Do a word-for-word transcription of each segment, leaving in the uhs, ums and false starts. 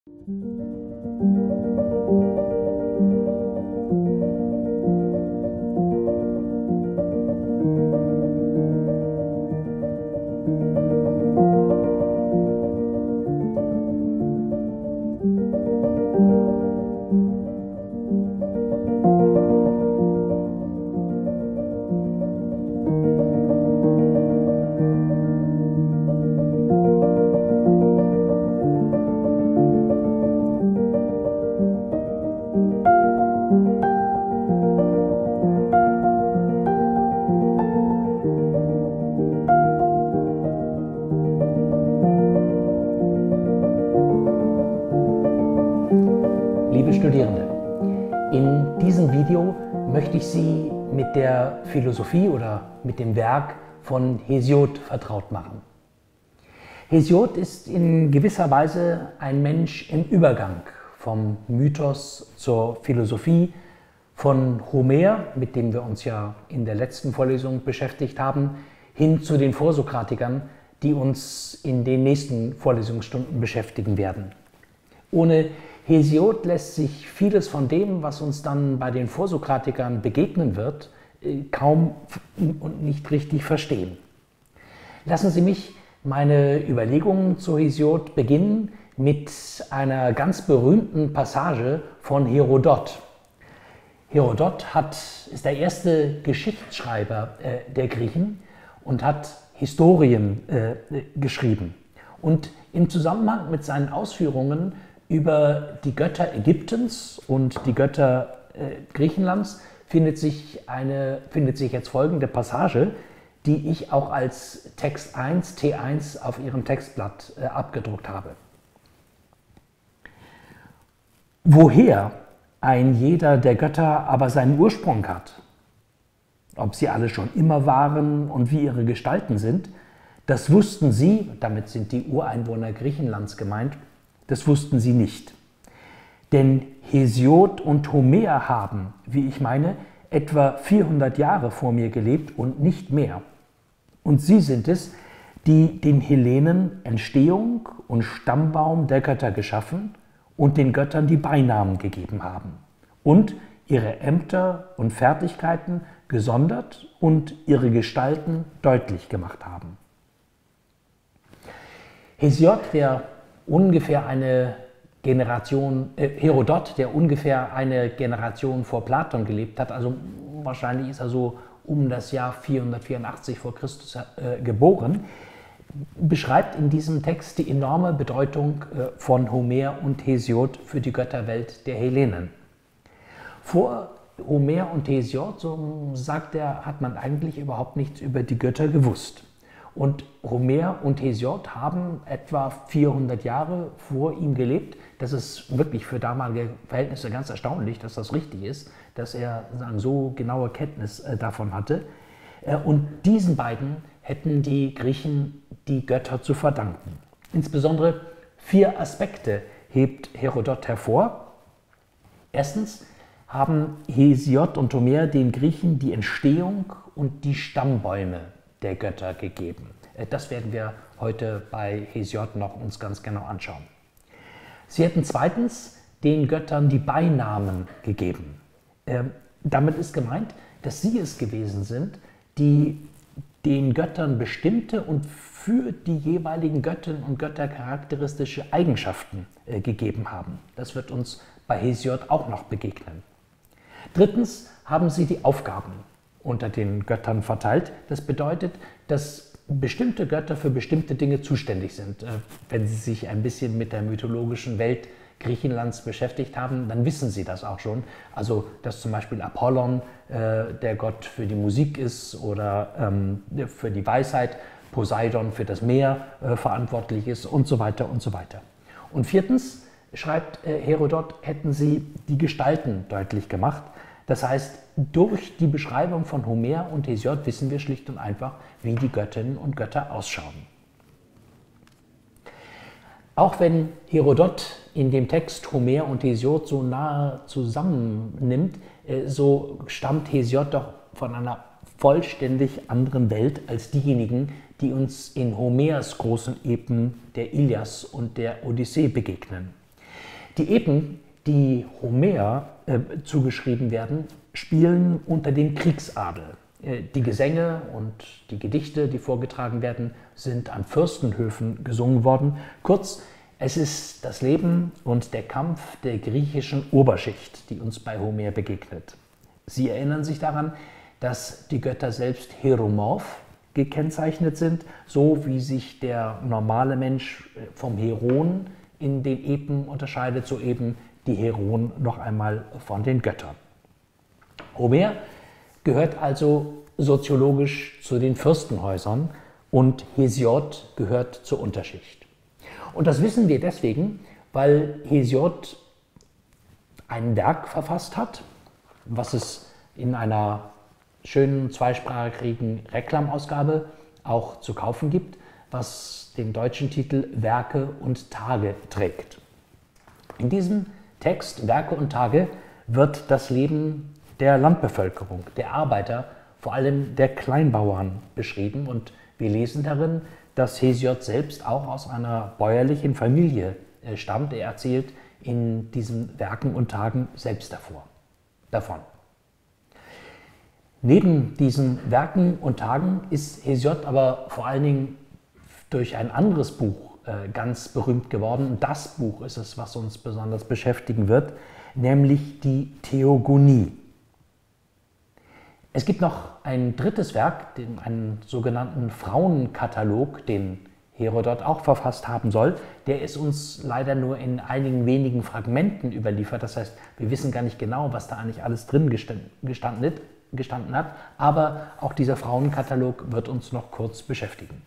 Liebe Studierende, in diesem Video möchte ich Sie mit der Philosophie oder mit dem Werk von Hesiod vertraut machen. Hesiod ist in gewisser Weise ein Mensch im Übergang vom Mythos zur Philosophie, von Homer, mit dem wir uns ja in der letzten Vorlesung beschäftigt haben, hin zu den Vorsokratikern, die uns in den nächsten Vorlesungsstunden beschäftigen werden. Ohne Hesiod lässt sich vieles von dem, was uns dann bei den Vorsokratikern begegnen wird, kaum und nicht richtig verstehen. Lassen Sie mich meine Überlegungen zu Hesiod beginnen mit einer ganz berühmten Passage von Herodot. Herodot hat, ist der erste Geschichtsschreiber äh, der Griechen und hat Historien äh, geschrieben. Und im Zusammenhang mit seinen Ausführungen über die Götter Ägyptens und die Götter äh, Griechenlands findet sich, eine, findet sich jetzt folgende Passage, die ich auch als Text eins, T eins auf Ihrem Textblatt äh, abgedruckt habe. Woher ein jeder der Götter aber seinen Ursprung hat, ob sie alle schon immer waren und wie ihre Gestalten sind, das wussten sie, damit sind die Ureinwohner Griechenlands gemeint, das wussten sie nicht. Denn Hesiod und Homer haben, wie ich meine, etwa vierhundert Jahre vor mir gelebt und nicht mehr. Und sie sind es, die den Hellenen Entstehung und Stammbaum der Götter geschaffen und den Göttern die Beinamen gegeben haben und ihre Ämter und Fertigkeiten gesondert und ihre Gestalten deutlich gemacht haben. Hesiod, der ungefähr eine Generation, äh, Herodot, der ungefähr eine Generation vor Platon gelebt hat, also wahrscheinlich ist er so um das Jahr vierhundertvierundachtzig vor Christus äh, geboren, beschreibt in diesem Text die enorme Bedeutung äh, von Homer und Hesiod für die Götterwelt der Hellenen. Vor Homer und Hesiod, so sagt er, hat man eigentlich überhaupt nichts über die Götter gewusst. Und Homer und Hesiod haben etwa vierhundert Jahre vor ihm gelebt. Das ist wirklich für damalige Verhältnisse ganz erstaunlich, dass das richtig ist, dass er sagen, so genaue Kenntnis äh, davon hatte. Äh, und diesen beiden hätten die Griechen die Götter zu verdanken. Insbesondere vier Aspekte hebt Herodot hervor. Erstens haben Hesiod und Homer den Griechen die Entstehung und die Stammbäume der Götter gegeben. Das werden wir heute bei Hesiod noch uns ganz genau anschauen. Sie hätten zweitens den Göttern die Beinamen gegeben. Ähm, damit ist gemeint, dass sie es gewesen sind, die den Göttern bestimmte und für die jeweiligen Göttinnen und Götter charakteristische Eigenschaften äh, gegeben haben. Das wird uns bei Hesiod auch noch begegnen. Drittens haben sie die Aufgaben unter den Göttern verteilt. Das bedeutet, dass bestimmte Götter für bestimmte Dinge zuständig sind. Wenn Sie sich ein bisschen mit der mythologischen Welt Griechenlands beschäftigt haben, dann wissen Sie das auch schon. Also, dass zum Beispiel Apollon äh, der Gott für die Musik ist oder ähm, für die Weisheit, Poseidon für das Meer äh, verantwortlich ist und so weiter und so weiter. Und viertens, schreibt äh, Herodot, hätten sie die Gestalten deutlich gemacht. Das heißt, durch die Beschreibung von Homer und Hesiod wissen wir schlicht und einfach, wie die Göttinnen und Götter ausschauen. Auch wenn Herodot in dem Text Homer und Hesiod so nahe zusammennimmt, so stammt Hesiod doch von einer vollständig anderen Welt als diejenigen, die uns in Homers großen Epen der Ilias und der Odyssee begegnen. Die Epen, die Homer äh, zugeschrieben werden, spielen unter dem Kriegsadel. Äh, die Gesänge und die Gedichte, die vorgetragen werden, sind an Fürstenhöfen gesungen worden. Kurz, es ist das Leben und der Kampf der griechischen Oberschicht, die uns bei Homer begegnet. Sie erinnern sich daran, dass die Götter selbst heromorph gekennzeichnet sind, so wie sich der normale Mensch vom Heron in den Epen unterscheidet, so eben die Heroen noch einmal von den Göttern. Homer gehört also soziologisch zu den Fürstenhäusern und Hesiod gehört zur Unterschicht. Und das wissen wir deswegen, weil Hesiod ein Werk verfasst hat, was es in einer schönen zweisprachigen Reklamausgabe auch zu kaufen gibt, was den deutschen Titel Werke und Tage trägt. In diesem Text Werke und Tage wird das Leben der Landbevölkerung, der Arbeiter, vor allem der Kleinbauern beschrieben und wir lesen darin, dass Hesiod selbst auch aus einer bäuerlichen Familie stammt. Er erzählt in diesen Werken und Tagen selbst davor, davon. Neben diesen Werken und Tagen ist Hesiod aber vor allen Dingen durch ein anderes Buch äh, ganz berühmt geworden. Das Buch ist es, was uns besonders beschäftigen wird, nämlich die Theogonie. Es gibt noch ein drittes Werk, den, einen sogenannten Frauenkatalog, den Herodot auch verfasst haben soll. Der ist uns leider nur in einigen wenigen Fragmenten überliefert. Das heißt, wir wissen gar nicht genau, was da eigentlich alles drin gestanden ist. gestanden hat, aber auch dieser Frauenkatalog wird uns noch kurz beschäftigen.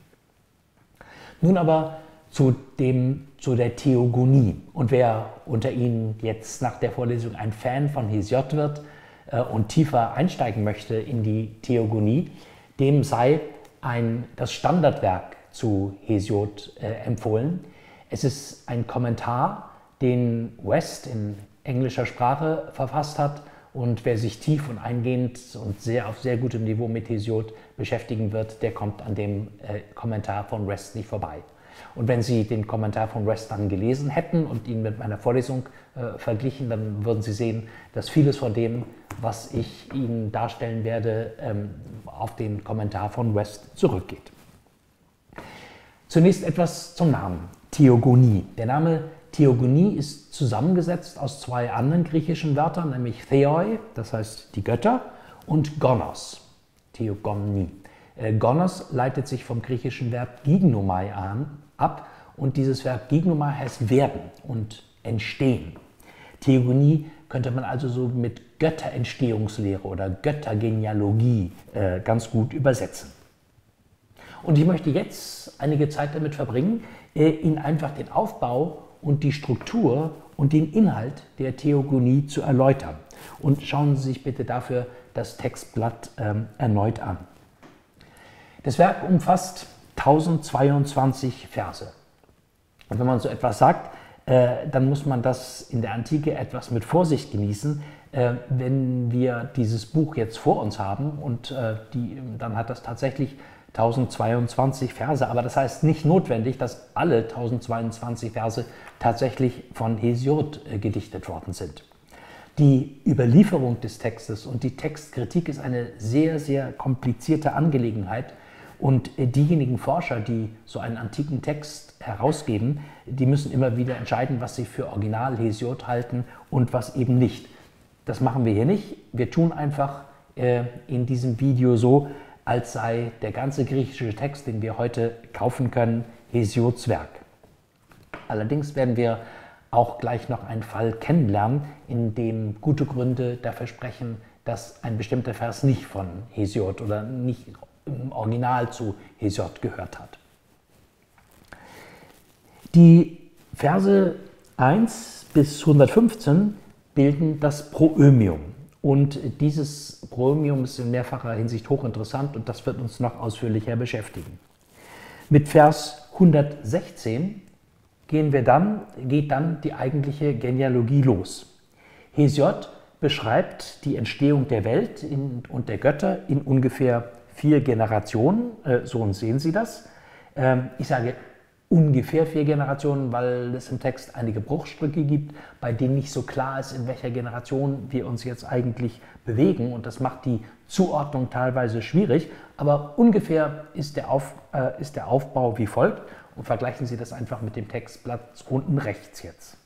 Nun aber zu, dem, zu der Theogonie. Und wer unter Ihnen jetzt nach der Vorlesung ein Fan von Hesiod wird äh, und tiefer einsteigen möchte in die Theogonie, dem sei ein, das Standardwerk zu Hesiod äh, empfohlen. Es ist ein Kommentar, den West in englischer Sprache verfasst hat. Und wer sich tief und eingehend und sehr auf sehr gutem Niveau mit Hesiod beschäftigen wird, der kommt an dem äh, Kommentar von West nicht vorbei. Und wenn Sie den Kommentar von West dann gelesen hätten und ihn mit meiner Vorlesung äh, verglichen, dann würden Sie sehen, dass vieles von dem, was ich Ihnen darstellen werde, ähm, auf den Kommentar von West zurückgeht. Zunächst etwas zum Namen, Theogonie. Der Name Theogonie ist zusammengesetzt aus zwei anderen griechischen Wörtern, nämlich Theoi, das heißt die Götter, und Gonos, Theogonie. Äh, Gonos leitet sich vom griechischen Verb gignomai an, ab und dieses Verb gignomai heißt werden und entstehen. Theogonie könnte man also so mit Götterentstehungslehre oder Göttergenealogie äh, ganz gut übersetzen. Und ich möchte jetzt einige Zeit damit verbringen, äh, Ihnen einfach den Aufbau und die Struktur und den Inhalt der Theogonie zu erläutern. Und schauen Sie sich bitte dafür das Textblatt ähm, erneut an. Das Werk umfasst tausendzweiundzwanzig Verse. Und wenn man so etwas sagt, äh, dann muss man das in der Antike etwas mit Vorsicht genießen. Äh, wenn wir dieses Buch jetzt vor uns haben und äh, die, dann hat das tatsächlich tausendzweiundzwanzig Verse, aber das heißt nicht notwendig, dass alle tausendzweiundzwanzig Verse tatsächlich von Hesiod äh, gedichtet worden sind. Die Überlieferung des Textes und die Textkritik ist eine sehr, sehr komplizierte Angelegenheit und äh, diejenigen Forscher, die so einen antiken Text herausgeben, die müssen immer wieder entscheiden, was sie für Original Hesiod halten und was eben nicht. Das machen wir hier nicht. Wir tun einfach äh, in diesem Video so, als sei der ganze griechische Text, den wir heute kaufen können, Hesiods Werk. Allerdings werden wir auch gleich noch einen Fall kennenlernen, in dem gute Gründe dafür sprechen, dass ein bestimmter Vers nicht von Hesiod oder nicht im Original zu Hesiod gehört hat. Die Verse eins bis hundertfünfzehn bilden das Proömium. Und dieses Proömium ist in mehrfacher Hinsicht hochinteressant und das wird uns noch ausführlicher beschäftigen. Mit Vers hundertsechzehn gehen wir dann, geht dann die eigentliche Genealogie los. Hesiod beschreibt die Entstehung der Welt in, und der Götter in ungefähr vier Generationen, äh, so sehen Sie das. Ähm, ich sage ungefähr vier Generationen, weil es im Text einige Bruchstücke gibt, bei denen nicht so klar ist, in welcher Generation wir uns jetzt eigentlich bewegen. Und das macht die Zuordnung teilweise schwierig. Aber ungefähr ist der, Auf, äh, ist der Aufbau wie folgt. Und vergleichen Sie das einfach mit dem Textblatt unten rechts jetzt.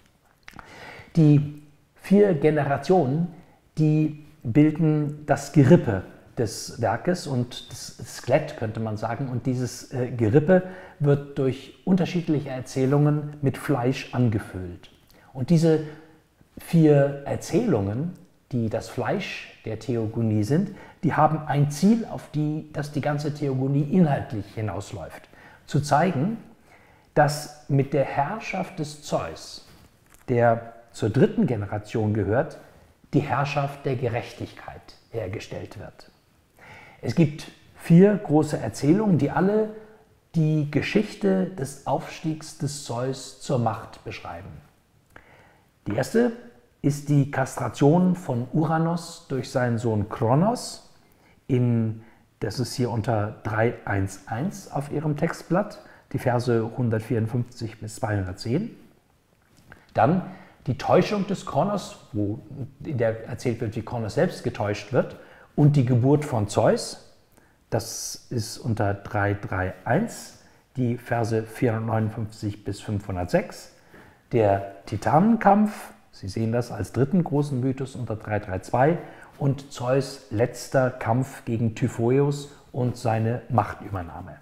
Die vier Generationen, die bilden das Gerippe des Werkes und das Skelett, könnte man sagen. Und dieses äh, Gerippe wird durch unterschiedliche Erzählungen mit Fleisch angefüllt. Und diese vier Erzählungen, die das Fleisch der Theogonie sind, die haben ein Ziel, auf die, das die ganze Theogonie inhaltlich hinausläuft. Zu zeigen, dass mit der Herrschaft des Zeus, der zur dritten Generation gehört, die Herrschaft der Gerechtigkeit hergestellt wird. Es gibt vier große Erzählungen, die alle die Geschichte des Aufstiegs des Zeus zur Macht beschreiben. Die erste ist die Kastration von Uranos durch seinen Sohn Kronos. In, das ist hier unter drei eins eins auf Ihrem Textblatt, die Verse hundertvierundfünfzig bis zweihundertzehn. Dann die Täuschung des Kronos, wo in der erzählt wird, wie Kronos selbst getäuscht wird, und die Geburt von Zeus. Das ist unter drei drei eins, die Verse vierhundertneunundfünfzig bis fünfhundertsechs. Der Titanenkampf, Sie sehen das als dritten großen Mythos unter drei drei zwei, und Zeus' letzter Kampf gegen Typhoeus und seine Machtübernahme.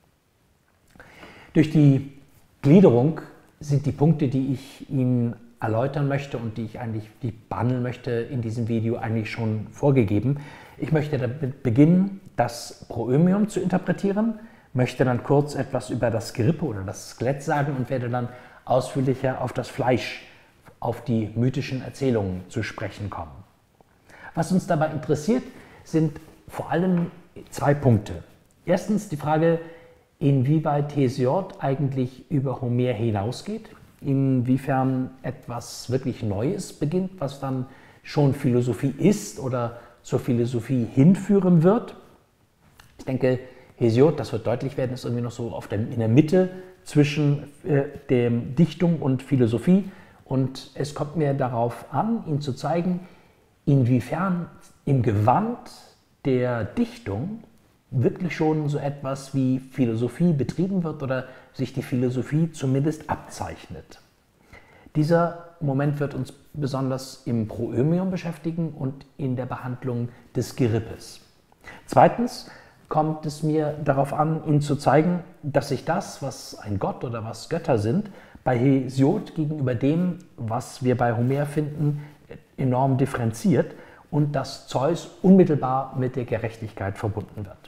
Durch die Gliederung sind die Punkte, die ich Ihnen erläutern möchte und die ich eigentlich die behandeln möchte, in diesem Video eigentlich schon vorgegeben. Ich möchte damit beginnen, das Proömium zu interpretieren, möchte dann kurz etwas über das Gerippe oder das Skelett sagen und werde dann ausführlicher auf das Fleisch, auf die mythischen Erzählungen zu sprechen kommen. Was uns dabei interessiert, sind vor allem zwei Punkte. Erstens die Frage, inwieweit Hesiod eigentlich über Homer hinausgeht, inwiefern etwas wirklich Neues beginnt, was dann schon Philosophie ist oder zur Philosophie hinführen wird. Ich denke, Hesiod, das wird deutlich werden, ist irgendwie noch so auf der, in der Mitte zwischen äh, der Dichtung und Philosophie. Und es kommt mir darauf an, Ihnen zu zeigen, inwiefern im Gewand der Dichtung wirklich schon so etwas wie Philosophie betrieben wird oder sich die Philosophie zumindest abzeichnet. Dieser Moment wird uns besonders im Proömium beschäftigen und in der Behandlung des Gerippes. Zweitens kommt es mir darauf an, Ihnen zu zeigen, dass sich das, was ein Gott oder was Götter sind, bei Hesiod gegenüber dem, was wir bei Homer finden, enorm differenziert und dass Zeus unmittelbar mit der Gerechtigkeit verbunden wird.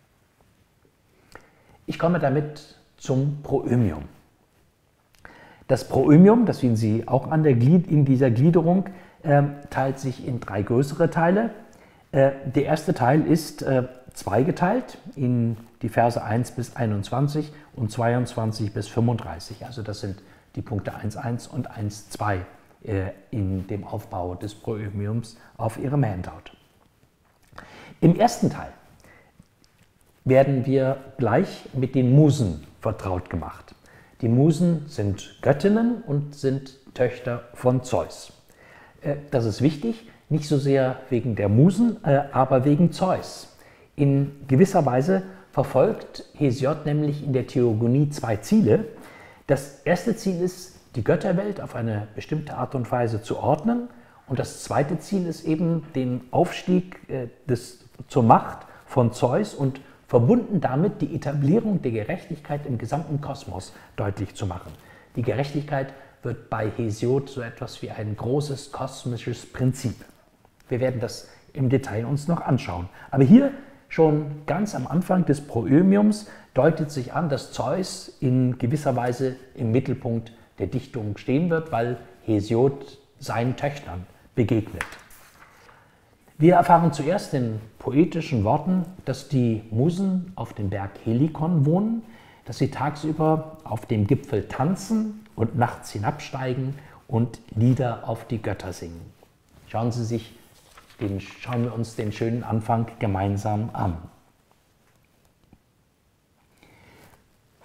Ich komme damit zum Proömium. Das Proömium, das sehen Sie auch an der Glied, in dieser Gliederung, äh, teilt sich in drei größere Teile. Äh, der erste Teil ist äh, zweigeteilt in die Verse eins bis einundzwanzig und zweiundzwanzig bis fünfunddreißig. Also das sind die Punkte eins eins und eins zwei äh, in dem Aufbau des Proömiums auf Ihrem Handout. Im ersten Teil werden wir gleich mit den Musen vertraut gemacht. Die Musen sind Göttinnen und sind Töchter von Zeus. Das ist wichtig, nicht so sehr wegen der Musen, aber wegen Zeus. In gewisser Weise verfolgt Hesiod nämlich in der Theogonie zwei Ziele. Das erste Ziel ist, die Götterwelt auf eine bestimmte Art und Weise zu ordnen. Und das zweite Ziel ist eben, den Aufstieg des, zur Macht von Zeus und verbunden damit die Etablierung der Gerechtigkeit im gesamten Kosmos deutlich zu machen. Die Gerechtigkeit wird bei Hesiod so etwas wie ein großes kosmisches Prinzip. Wir werden das im Detail uns noch anschauen. Aber hier schon ganz am Anfang des Proömiums deutet sich an, dass Zeus in gewisser Weise im Mittelpunkt der Dichtung stehen wird, weil Hesiod seinen Töchtern begegnet. Wir erfahren zuerst in poetischen Worten, dass die Musen auf dem Berg Helikon wohnen, dass sie tagsüber auf dem Gipfel tanzen und nachts hinabsteigen und Lieder auf die Götter singen. Schauen Sie sich den, schauen wir uns den schönen Anfang gemeinsam an.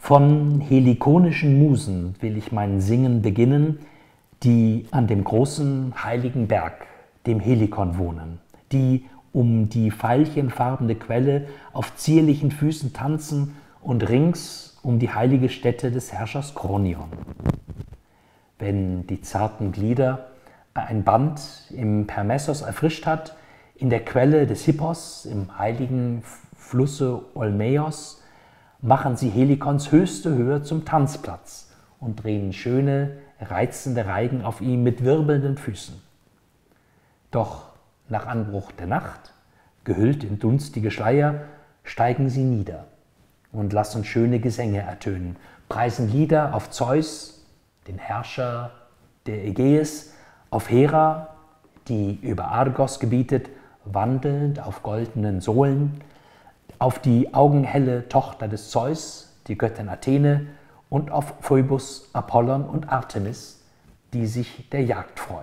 Von helikonischen Musen will ich mein Singen beginnen, die an dem großen heiligen Berg, dem Helikon, wohnen, die um die veilchenfarbene Quelle auf zierlichen Füßen tanzen und rings um die heilige Stätte des Herrschers Kronion. Wenn die zarten Glieder ein Band im Permessos erfrischt hat, in der Quelle des Hippos, im heiligen Flusse Olmeios, machen sie Helikons höchste Höhe zum Tanzplatz und drehen schöne, reizende Reigen auf ihm mit wirbelnden Füßen. Doch nach Anbruch der Nacht, gehüllt in dunstige Schleier, steigen sie nieder und lassen schöne Gesänge ertönen, preisen Lieder auf Zeus, den Herrscher der Ägäis, auf Hera, die über Argos gebietet, wandelnd auf goldenen Sohlen, auf die augenhelle Tochter des Zeus, die Göttin Athene, und auf Phoebus, Apollon und Artemis, die sich der Jagd freut.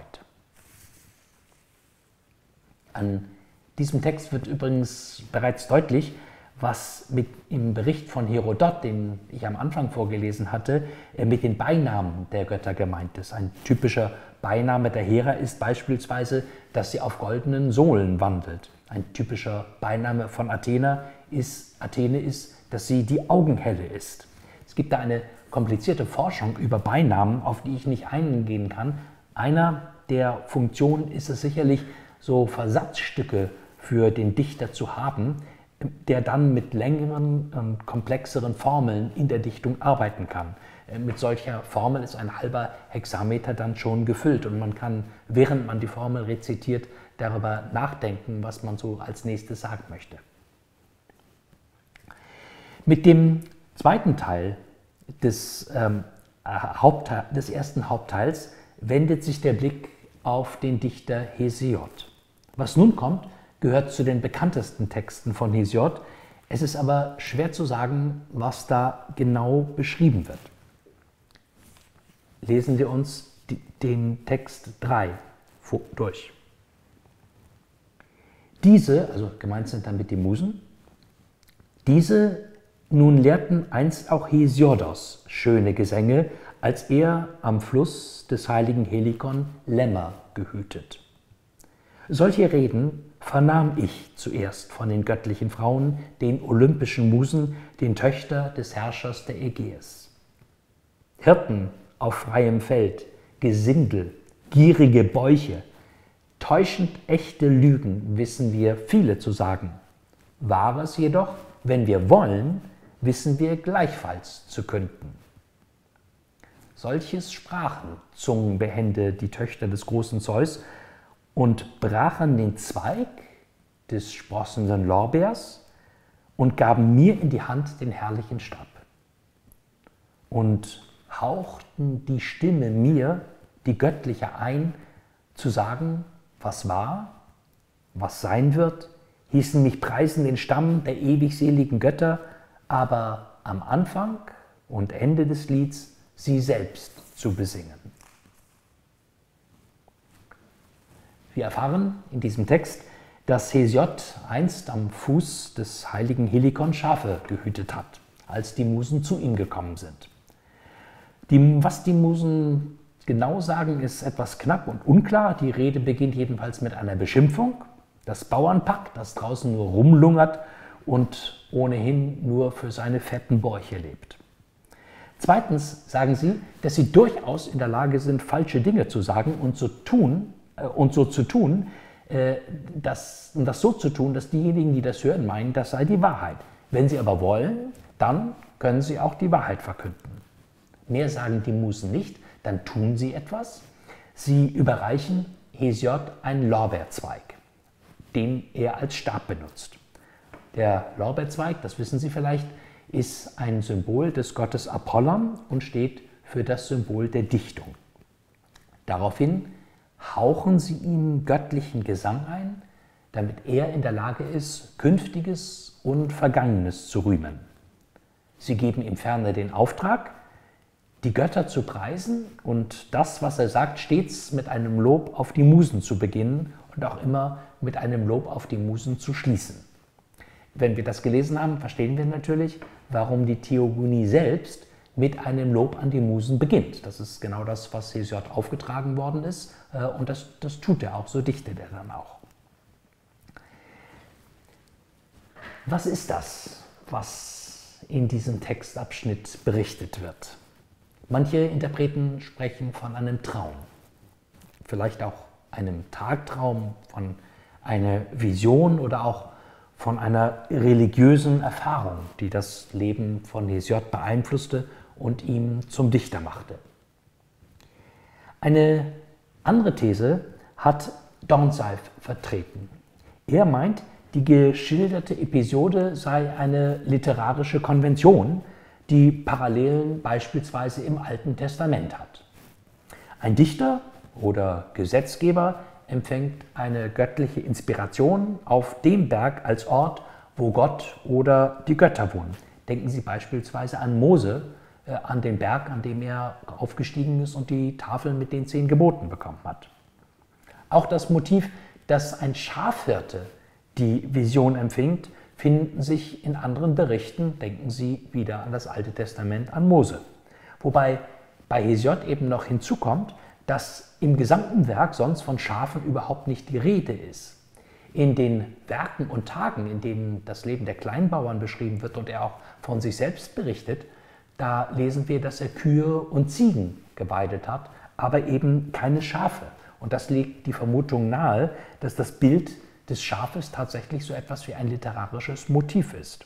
An diesem Text wird übrigens bereits deutlich, was mit im Bericht von Herodot, den ich am Anfang vorgelesen hatte, mit den Beinamen der Götter gemeint ist. Ein typischer Beiname der Hera ist beispielsweise, dass sie auf goldenen Sohlen wandelt. Ein typischer Beiname von Athena ist, Athene ist, dass sie die Augenhelle ist. Es gibt da eine komplizierte Forschung über Beinamen, auf die ich nicht eingehen kann. Einer der Funktionen ist es sicherlich, so Versatzstücke für den Dichter zu haben, der dann mit längeren und komplexeren Formeln in der Dichtung arbeiten kann. Mit solcher Formel ist ein halber Hexameter dann schon gefüllt und man kann, während man die Formel rezitiert, darüber nachdenken, was man so als nächstes sagen möchte. Mit dem zweiten Teil des, ähm, Hauptteil, des ersten Hauptteils wendet sich der Blick auf den Dichter Hesiod. Was nun kommt, gehört zu den bekanntesten Texten von Hesiod. Es ist aber schwer zu sagen, was da genau beschrieben wird. Lesen wir uns die, den Text drei durch. Diese, also gemeint sind damit die Musen, diese nun lehrten einst auch Hesiodos schöne Gesänge, als er am Fluss des heiligen Helikon Lämmer gehütet. Solche Reden vernahm ich zuerst von den göttlichen Frauen, den olympischen Musen, den Töchter des Herrschers der Ägäis. Hirten auf freiem Feld, Gesindel, gierige Bäuche, täuschend echte Lügen wissen wir viele zu sagen. Wahres jedoch, wenn wir wollen, wissen wir gleichfalls zu künden. Solches sprachen zungenbehende die Töchter des großen Zeus und brachen den Zweig des sprossenden Lorbeers und gaben mir in die Hand den herrlichen Stab. Und hauchten die Stimme mir, die göttliche, ein, zu sagen, was war, was sein wird, hießen mich preisen den Stamm der ewig seligen Götter, aber am Anfang und Ende des Lieds sie selbst zu besingen. Wir erfahren in diesem Text, dass Hesiod einst am Fuß des heiligen Helikon Schafe gehütet hat, als die Musen zu ihm gekommen sind. Die, was die Musen genau sagen, ist etwas knapp und unklar. Die Rede beginnt jedenfalls mit einer Beschimpfung. Das Bauernpack, das draußen nur rumlungert und ohnehin nur für seine fetten Bäuche lebt. Zweitens sagen sie, dass sie durchaus in der Lage sind, falsche Dinge zu sagen und so tun, äh, und so zu tun, äh, dass, und das so zu tun, dass diejenigen, die das hören, meinen, das sei die Wahrheit. Wenn sie aber wollen, dann können sie auch die Wahrheit verkünden. Mehr sagen die Musen nicht, dann tun sie etwas. Sie überreichen Hesiod einen Lorbeerzweig, den er als Stab benutzt. Der Lorbeerzweig, das wissen Sie vielleicht, ist ein Symbol des Gottes Apollon und steht für das Symbol der Dichtung. Daraufhin hauchen sie ihm göttlichen Gesang ein, damit er in der Lage ist, Künftiges und Vergangenes zu rühmen. Sie geben ihm ferner den Auftrag, die Götter zu preisen und das, was er sagt, stets mit einem Lob auf die Musen zu beginnen und auch immer mit einem Lob auf die Musen zu schließen. Wenn wir das gelesen haben, verstehen wir natürlich, warum die Theogonie selbst mit einem Lob an die Musen beginnt. Das ist genau das, was Hesiod aufgetragen worden ist, und das, das tut er auch, so dichtet er dann auch. Was ist das, was in diesem Textabschnitt berichtet wird? Manche Interpreten sprechen von einem Traum, vielleicht auch einem Tagtraum, von einer Vision oder auch von einer religiösen Erfahrung, die das Leben von Hesiod beeinflusste und ihn zum Dichter machte. Eine andere These hat Dornseif vertreten. Er meint, die geschilderte Episode sei eine literarische Konvention, die Parallelen beispielsweise im Alten Testament hat. Ein Dichter oder Gesetzgeber empfängt eine göttliche Inspiration auf dem Berg als Ort, wo Gott oder die Götter wohnen. Denken Sie beispielsweise an Mose, äh, an den Berg, an dem er aufgestiegen ist und die Tafeln mit den zehn Geboten bekommen hat. Auch das Motiv, dass ein Schafhirte die Vision empfängt, finden sich in anderen Berichten, denken Sie wieder an das Alte Testament, an Mose. Wobei bei Hesiod eben noch hinzukommt, dass im gesamten Werk sonst von Schafen überhaupt nicht die Rede ist. In den Werken und Tagen, in denen das Leben der Kleinbauern beschrieben wird und er auch von sich selbst berichtet, da lesen wir, dass er Kühe und Ziegen geweidet hat, aber eben keine Schafe. Und das legt die Vermutung nahe, dass das Bild des Schafes tatsächlich so etwas wie ein literarisches Motiv ist.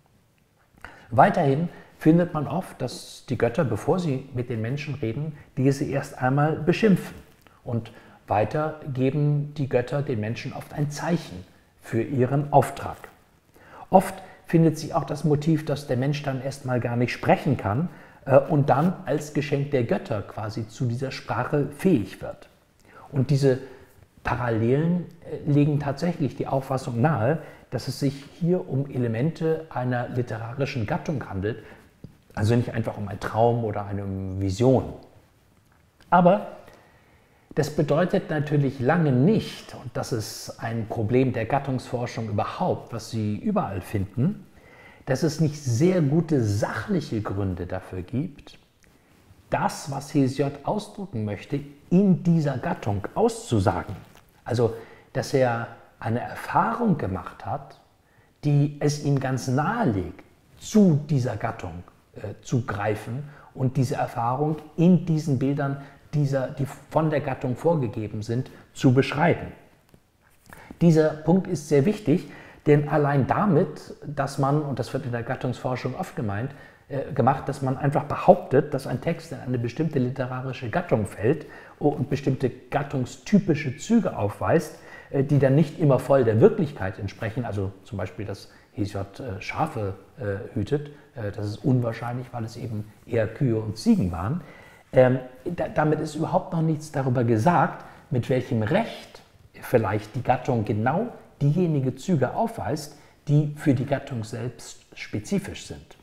Weiterhin findet man oft, dass die Götter, bevor sie mit den Menschen reden, diese erst einmal beschimpfen. Und weiter geben die Götter den Menschen oft ein Zeichen für ihren Auftrag. Oft findet sich auch das Motiv, dass der Mensch dann erstmal gar nicht sprechen kann äh, und dann als Geschenk der Götter quasi zu dieser Sprache fähig wird. Und diese Parallelen legen tatsächlich die Auffassung nahe, dass es sich hier um Elemente einer literarischen Gattung handelt, also nicht einfach um einen Traum oder eine Vision. Aber das bedeutet natürlich lange nicht, und das ist ein Problem der Gattungsforschung überhaupt, was Sie überall finden, dass es nicht sehr gute sachliche Gründe dafür gibt, das, was Hesiod ausdrücken möchte, in dieser Gattung auszusagen. Also, dass er eine Erfahrung gemacht hat, die es ihm ganz nahe legt, zu dieser Gattung äh, zu greifen und diese Erfahrung in diesen Bildern, dieser, die von der Gattung vorgegeben sind, zu beschreiben. Dieser Punkt ist sehr wichtig, denn allein damit, dass man, und das wird in der Gattungsforschung oft gemeint, äh, gemacht, dass man einfach behauptet, dass ein Text in eine bestimmte literarische Gattung fällt und bestimmte gattungstypische Züge aufweist, äh, die dann nicht immer voll der Wirklichkeit entsprechen, also zum Beispiel, dass Hesiod äh, Schafe äh, hütet, äh, das ist unwahrscheinlich, weil es eben eher Kühe und Ziegen waren. Ähm, da, damit ist überhaupt noch nichts darüber gesagt, mit welchem Recht vielleicht die Gattung genau diejenigen Züge aufweist, die für die Gattung selbst spezifisch sind.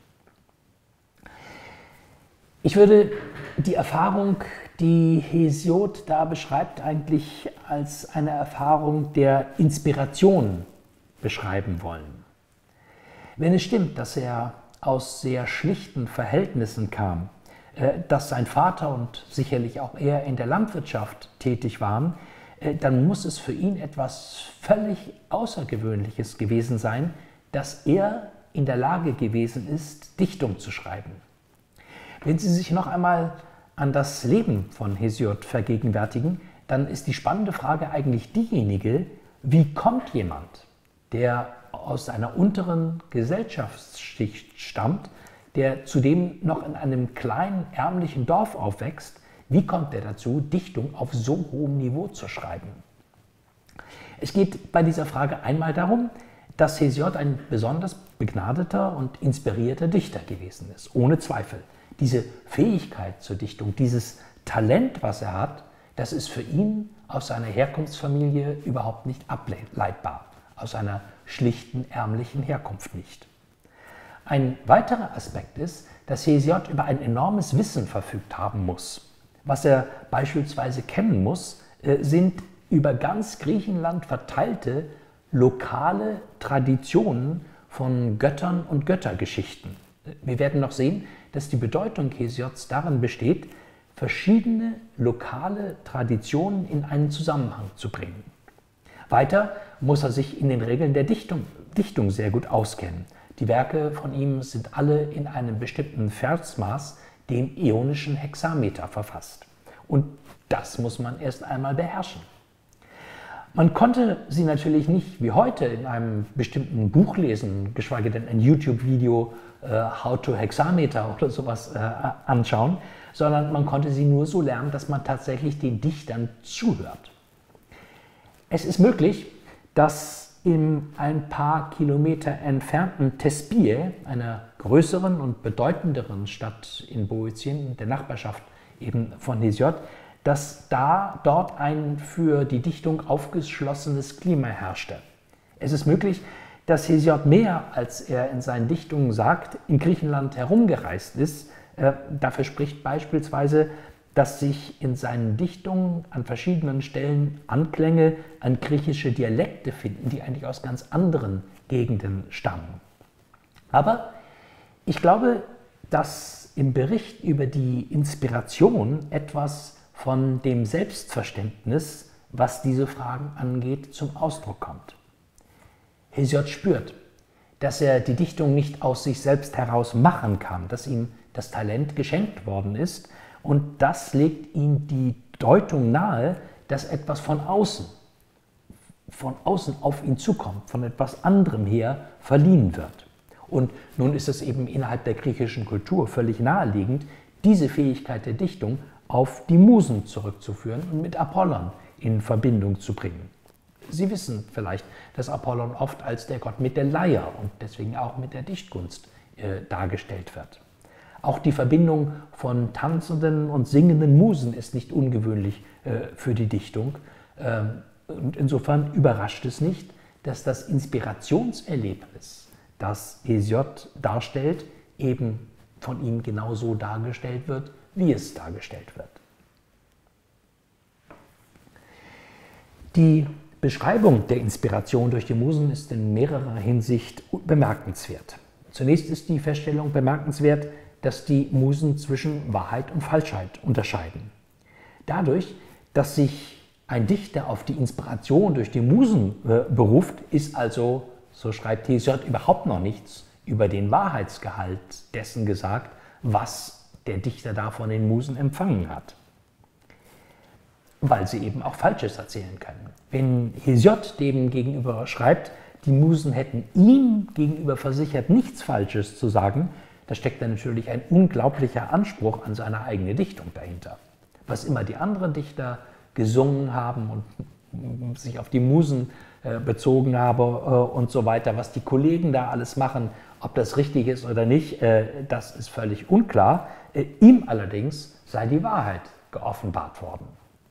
Ich würde die Erfahrung, die Hesiod da beschreibt, eigentlich als eine Erfahrung der Inspiration beschreiben wollen. Wenn es stimmt, dass er aus sehr schlichten Verhältnissen kam, dass sein Vater und sicherlich auch er in der Landwirtschaft tätig waren, dann muss es für ihn etwas völlig Außergewöhnliches gewesen sein, dass er in der Lage gewesen ist, Dichtung zu schreiben. Wenn Sie sich noch einmal an das Leben von Hesiod vergegenwärtigen, dann ist die spannende Frage eigentlich diejenige, wie kommt jemand, der aus einer unteren Gesellschaftsschicht stammt, der zudem noch in einem kleinen, ärmlichen Dorf aufwächst, wie kommt er dazu, Dichtung auf so hohem Niveau zu schreiben? Es geht bei dieser Frage einmal darum, dass Hesiod ein besonders begnadeter und inspirierter Dichter gewesen ist, ohne Zweifel. Diese Fähigkeit zur Dichtung, dieses Talent, was er hat, das ist für ihn aus seiner Herkunftsfamilie überhaupt nicht ableitbar, aus einer schlichten, ärmlichen Herkunft nicht. Ein weiterer Aspekt ist, dass Hesiod über ein enormes Wissen verfügt haben muss. Was er beispielsweise kennen muss, sind über ganz Griechenland verteilte lokale Traditionen von Göttern und Göttergeschichten. Wir werden noch sehen, dass die Bedeutung Hesiods darin besteht, verschiedene lokale Traditionen in einen Zusammenhang zu bringen. Weiter muss er sich in den Regeln der Dichtung, Dichtung sehr gut auskennen. Die Werke von ihm sind alle in einem bestimmten Versmaß, dem ionischen Hexameter, verfasst. Und das muss man erst einmal beherrschen. Man konnte sie natürlich nicht wie heute in einem bestimmten Buch lesen, geschweige denn ein YouTube-Video äh, How to Hexameter oder sowas äh, anschauen, sondern man konnte sie nur so lernen, dass man tatsächlich den Dichtern zuhört. Es ist möglich, dass im ein paar Kilometer entfernten Thespiae, einer größeren und bedeutenderen Stadt in Boeotien, der Nachbarschaft eben von Hesiod, dass da dort ein für die Dichtung aufgeschlossenes Klima herrschte. Es ist möglich, dass Hesiod mehr, als er in seinen Dichtungen sagt, in Griechenland herumgereist ist. Äh, dafür spricht beispielsweise, dass sich in seinen Dichtungen an verschiedenen Stellen Anklänge an griechische Dialekte finden, die eigentlich aus ganz anderen Gegenden stammen. Aber ich glaube, dass im Bericht über die Inspiration etwas von dem Selbstverständnis, was diese Fragen angeht, zum Ausdruck kommt. Hesiod spürt, dass er die Dichtung nicht aus sich selbst heraus machen kann, dass ihm das Talent geschenkt worden ist, und das legt ihm die Deutung nahe, dass etwas von außen, von außen auf ihn zukommt, von etwas anderem her verliehen wird. Und nun ist es eben innerhalb der griechischen Kultur völlig naheliegend, diese Fähigkeit der Dichtung auf die Musen zurückzuführen und mit Apollon in Verbindung zu bringen. Sie wissen vielleicht, dass Apollon oft als der Gott mit der Leier und deswegen auch mit der Dichtkunst äh, dargestellt wird. Auch die Verbindung von tanzenden und singenden Musen ist nicht ungewöhnlich äh, für die Dichtung. Ähm, und insofern überrascht es nicht, dass das Inspirationserlebnis, das Hesiod darstellt, eben von ihm genauso dargestellt wird, wie es dargestellt wird. Die Beschreibung der Inspiration durch die Musen ist in mehrerer Hinsicht bemerkenswert. Zunächst ist die Feststellung bemerkenswert, dass die Musen zwischen Wahrheit und Falschheit unterscheiden. Dadurch, dass sich ein Dichter auf die Inspiration durch die Musen äh, beruft, ist also, so schreibt Hesiod, überhaupt noch nichts über den Wahrheitsgehalt dessen gesagt, was der Dichter da von den Musen empfangen hat. Weil sie eben auch Falsches erzählen können. Wenn Hesiod dem gegenüber schreibt, die Musen hätten ihm gegenüber versichert, nichts Falsches zu sagen, da steckt dann natürlich ein unglaublicher Anspruch an seine eigene Dichtung dahinter. Was immer die anderen Dichter gesungen haben und sich auf die Musen äh, bezogen haben äh, und so weiter, was die Kollegen da alles machen, ob das richtig ist oder nicht, äh, das ist völlig unklar. Äh, ihm allerdings sei die Wahrheit geoffenbart worden.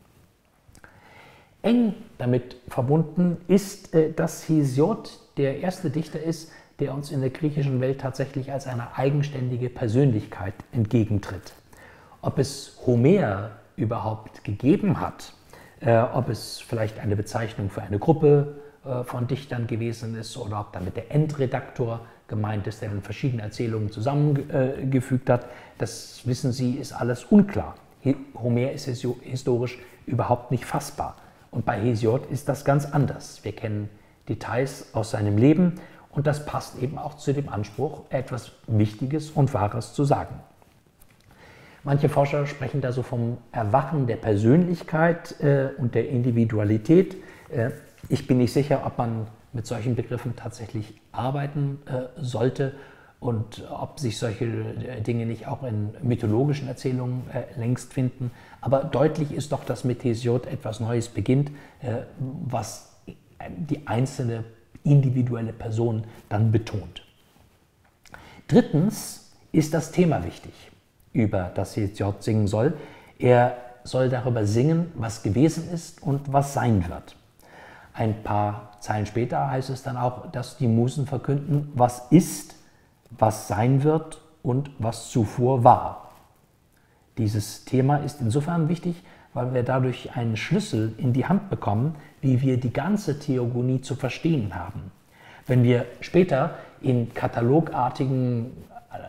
Eng damit verbunden ist, äh, dass Hesiod der erste Dichter ist, der uns in der griechischen Welt tatsächlich als eine eigenständige Persönlichkeit entgegentritt. Ob es Homer überhaupt gegeben hat, äh, ob es vielleicht eine Bezeichnung für eine Gruppe äh, von Dichtern gewesen ist oder ob damit der Endredaktor gemeint ist, der dann verschiedene Erzählungen zusammengefügt hat, das wissen Sie, ist alles unklar. Homer ist historisch überhaupt nicht fassbar. Und bei Hesiod ist das ganz anders. Wir kennen Details aus seinem Leben und das passt eben auch zu dem Anspruch, etwas Wichtiges und Wahres zu sagen. Manche Forscher sprechen da so vom Erwachen der Persönlichkeit äh, und der Individualität. Äh, ich bin nicht sicher, ob man mit solchen Begriffen tatsächlich arbeiten äh, sollte und ob sich solche Dinge nicht auch in mythologischen Erzählungen äh, längst finden. Aber deutlich ist doch, dass mit Hesiod etwas Neues beginnt, äh, was die einzelne individuelle Person dann betont. Drittens ist das Thema wichtig, über das Hesiod singen soll. Er soll darüber singen, was gewesen ist und was sein wird. Ein paar Zeilen später heißt es dann auch, dass die Musen verkünden, was ist, was sein wird und was zuvor war. Dieses Thema ist insofern wichtig, weil wir dadurch einen Schlüssel in die Hand bekommen, wie wir die ganze Theogonie zu verstehen haben. Wenn wir später in katalogartigen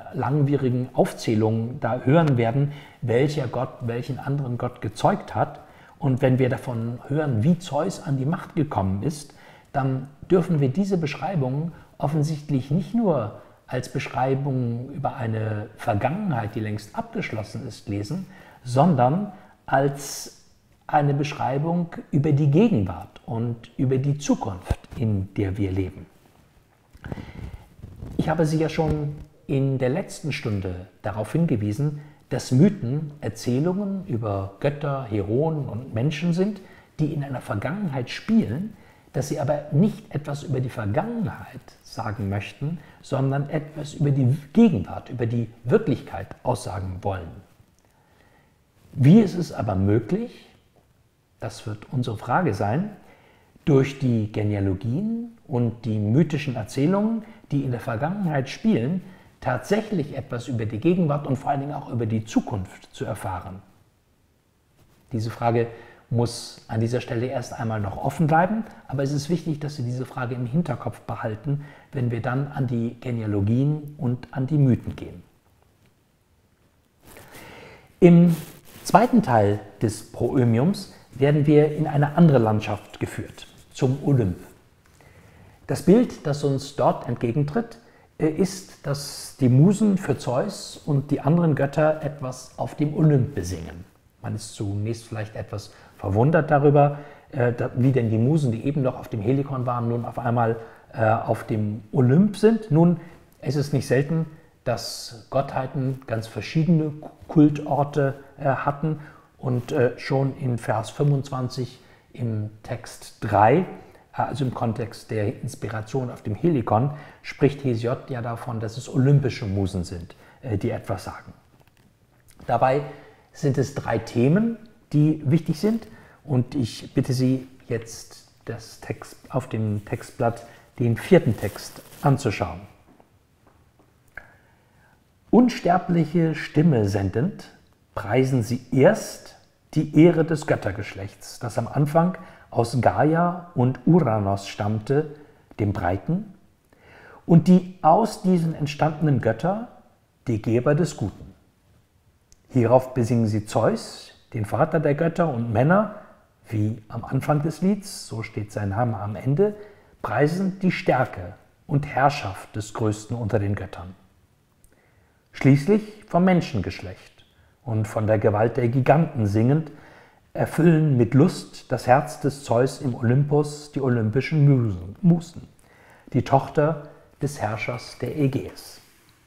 langwierigen Aufzählung da hören werden, welcher Gott welchen anderen Gott gezeugt hat. Und wenn wir davon hören, wie Zeus an die Macht gekommen ist, dann dürfen wir diese Beschreibungen offensichtlich nicht nur als Beschreibung über eine Vergangenheit, die längst abgeschlossen ist, lesen, sondern als eine Beschreibung über die Gegenwart und über die Zukunft, in der wir leben. Ich habe Sie ja schon in der letzten Stunde darauf hingewiesen, dass Mythen Erzählungen über Götter, Heroen und Menschen sind, die in einer Vergangenheit spielen, dass sie aber nicht etwas über die Vergangenheit sagen möchten, sondern etwas über die Gegenwart, über die Wirklichkeit aussagen wollen. Wie ist es aber möglich, das wird unsere Frage sein, durch die Genealogien und die mythischen Erzählungen, die in der Vergangenheit spielen, tatsächlich etwas über die Gegenwart und vor allen Dingen auch über die Zukunft zu erfahren? Diese Frage muss an dieser Stelle erst einmal noch offen bleiben, aber es ist wichtig, dass Sie diese Frage im Hinterkopf behalten, wenn wir dann an die Genealogien und an die Mythen gehen. Im zweiten Teil des Proömiums werden wir in eine andere Landschaft geführt, zum Olymp. Das Bild, das uns dort entgegentritt, ist, dass die Musen für Zeus und die anderen Götter etwas auf dem Olymp besingen. Man ist zunächst vielleicht etwas verwundert darüber, wie denn die Musen, die eben noch auf dem Helikon waren, nun auf einmal auf dem Olymp sind. Nun, es ist nicht selten, dass Gottheiten ganz verschiedene Kultorte hatten und schon in Vers fünfundzwanzig im Text drei, also im Kontext der Inspiration auf dem Helikon, spricht Hesiod ja davon, dass es olympische Musen sind, die etwas sagen. Dabei sind es drei Themen, die wichtig sind, und ich bitte Sie jetzt das Text, auf dem Textblatt den vierten Text anzuschauen. Unsterbliche Stimme sendend, preisen sie erst die Ehre des Göttergeschlechts, das am Anfang aus Gaia und Uranos stammte, dem Breiten, und die aus diesen entstandenen Götter, die Geber des Guten. Hierauf besingen sie Zeus, den Vater der Götter und Männer, wie am Anfang des Lieds, so steht sein Name am Ende, preisend die Stärke und Herrschaft des Größten unter den Göttern. Schließlich vom Menschengeschlecht und von der Gewalt der Giganten singend, erfüllen mit Lust das Herz des Zeus im Olympus die olympischen Musen, Musen, die Tochter des Herrschers der Ägäis.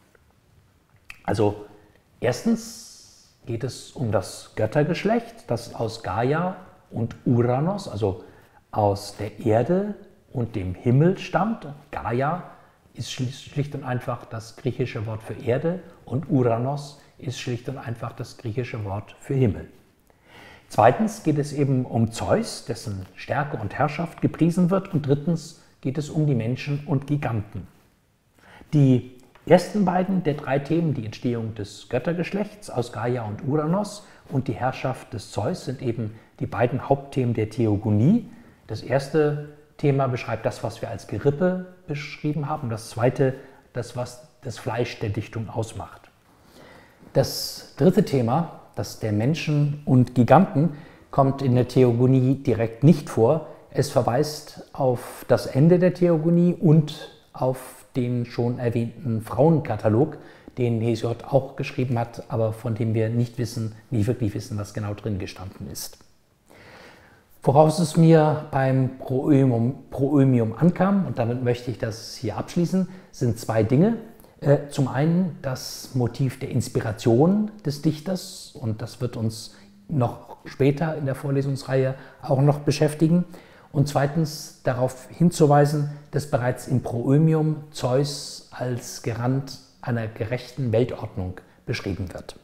Also erstens geht es um das Göttergeschlecht, das aus Gaia und Uranos, also aus der Erde und dem Himmel stammt. Gaia ist schlicht und einfach das griechische Wort für Erde und Uranos ist schlicht und einfach das griechische Wort für Himmel. Zweitens geht es eben um Zeus, dessen Stärke und Herrschaft gepriesen wird, und drittens geht es um die Menschen und Giganten. Die ersten beiden der drei Themen, die Entstehung des Göttergeschlechts aus Gaia und Uranos und die Herrschaft des Zeus, sind eben die beiden Hauptthemen der Theogonie. Das erste Thema beschreibt das, was wir als Gerippe beschrieben haben, das zweite, das, was das Fleisch der Dichtung ausmacht. Das dritte Thema, das der Menschen und Giganten, kommt in der Theogonie direkt nicht vor. Es verweist auf das Ende der Theogonie und auf den schon erwähnten Frauenkatalog, den Hesiod auch geschrieben hat, aber von dem wir nicht wissen, nicht wirklich wissen, was genau drin gestanden ist. Woraus es mir beim Proömium, Proömium ankam, und damit möchte ich das hier abschließen, sind zwei Dinge. Zum einen das Motiv der Inspiration des Dichters, und das wird uns noch später in der Vorlesungsreihe auch noch beschäftigen. Und zweitens darauf hinzuweisen, dass bereits im Proömium Zeus als Garant einer gerechten Weltordnung beschrieben wird.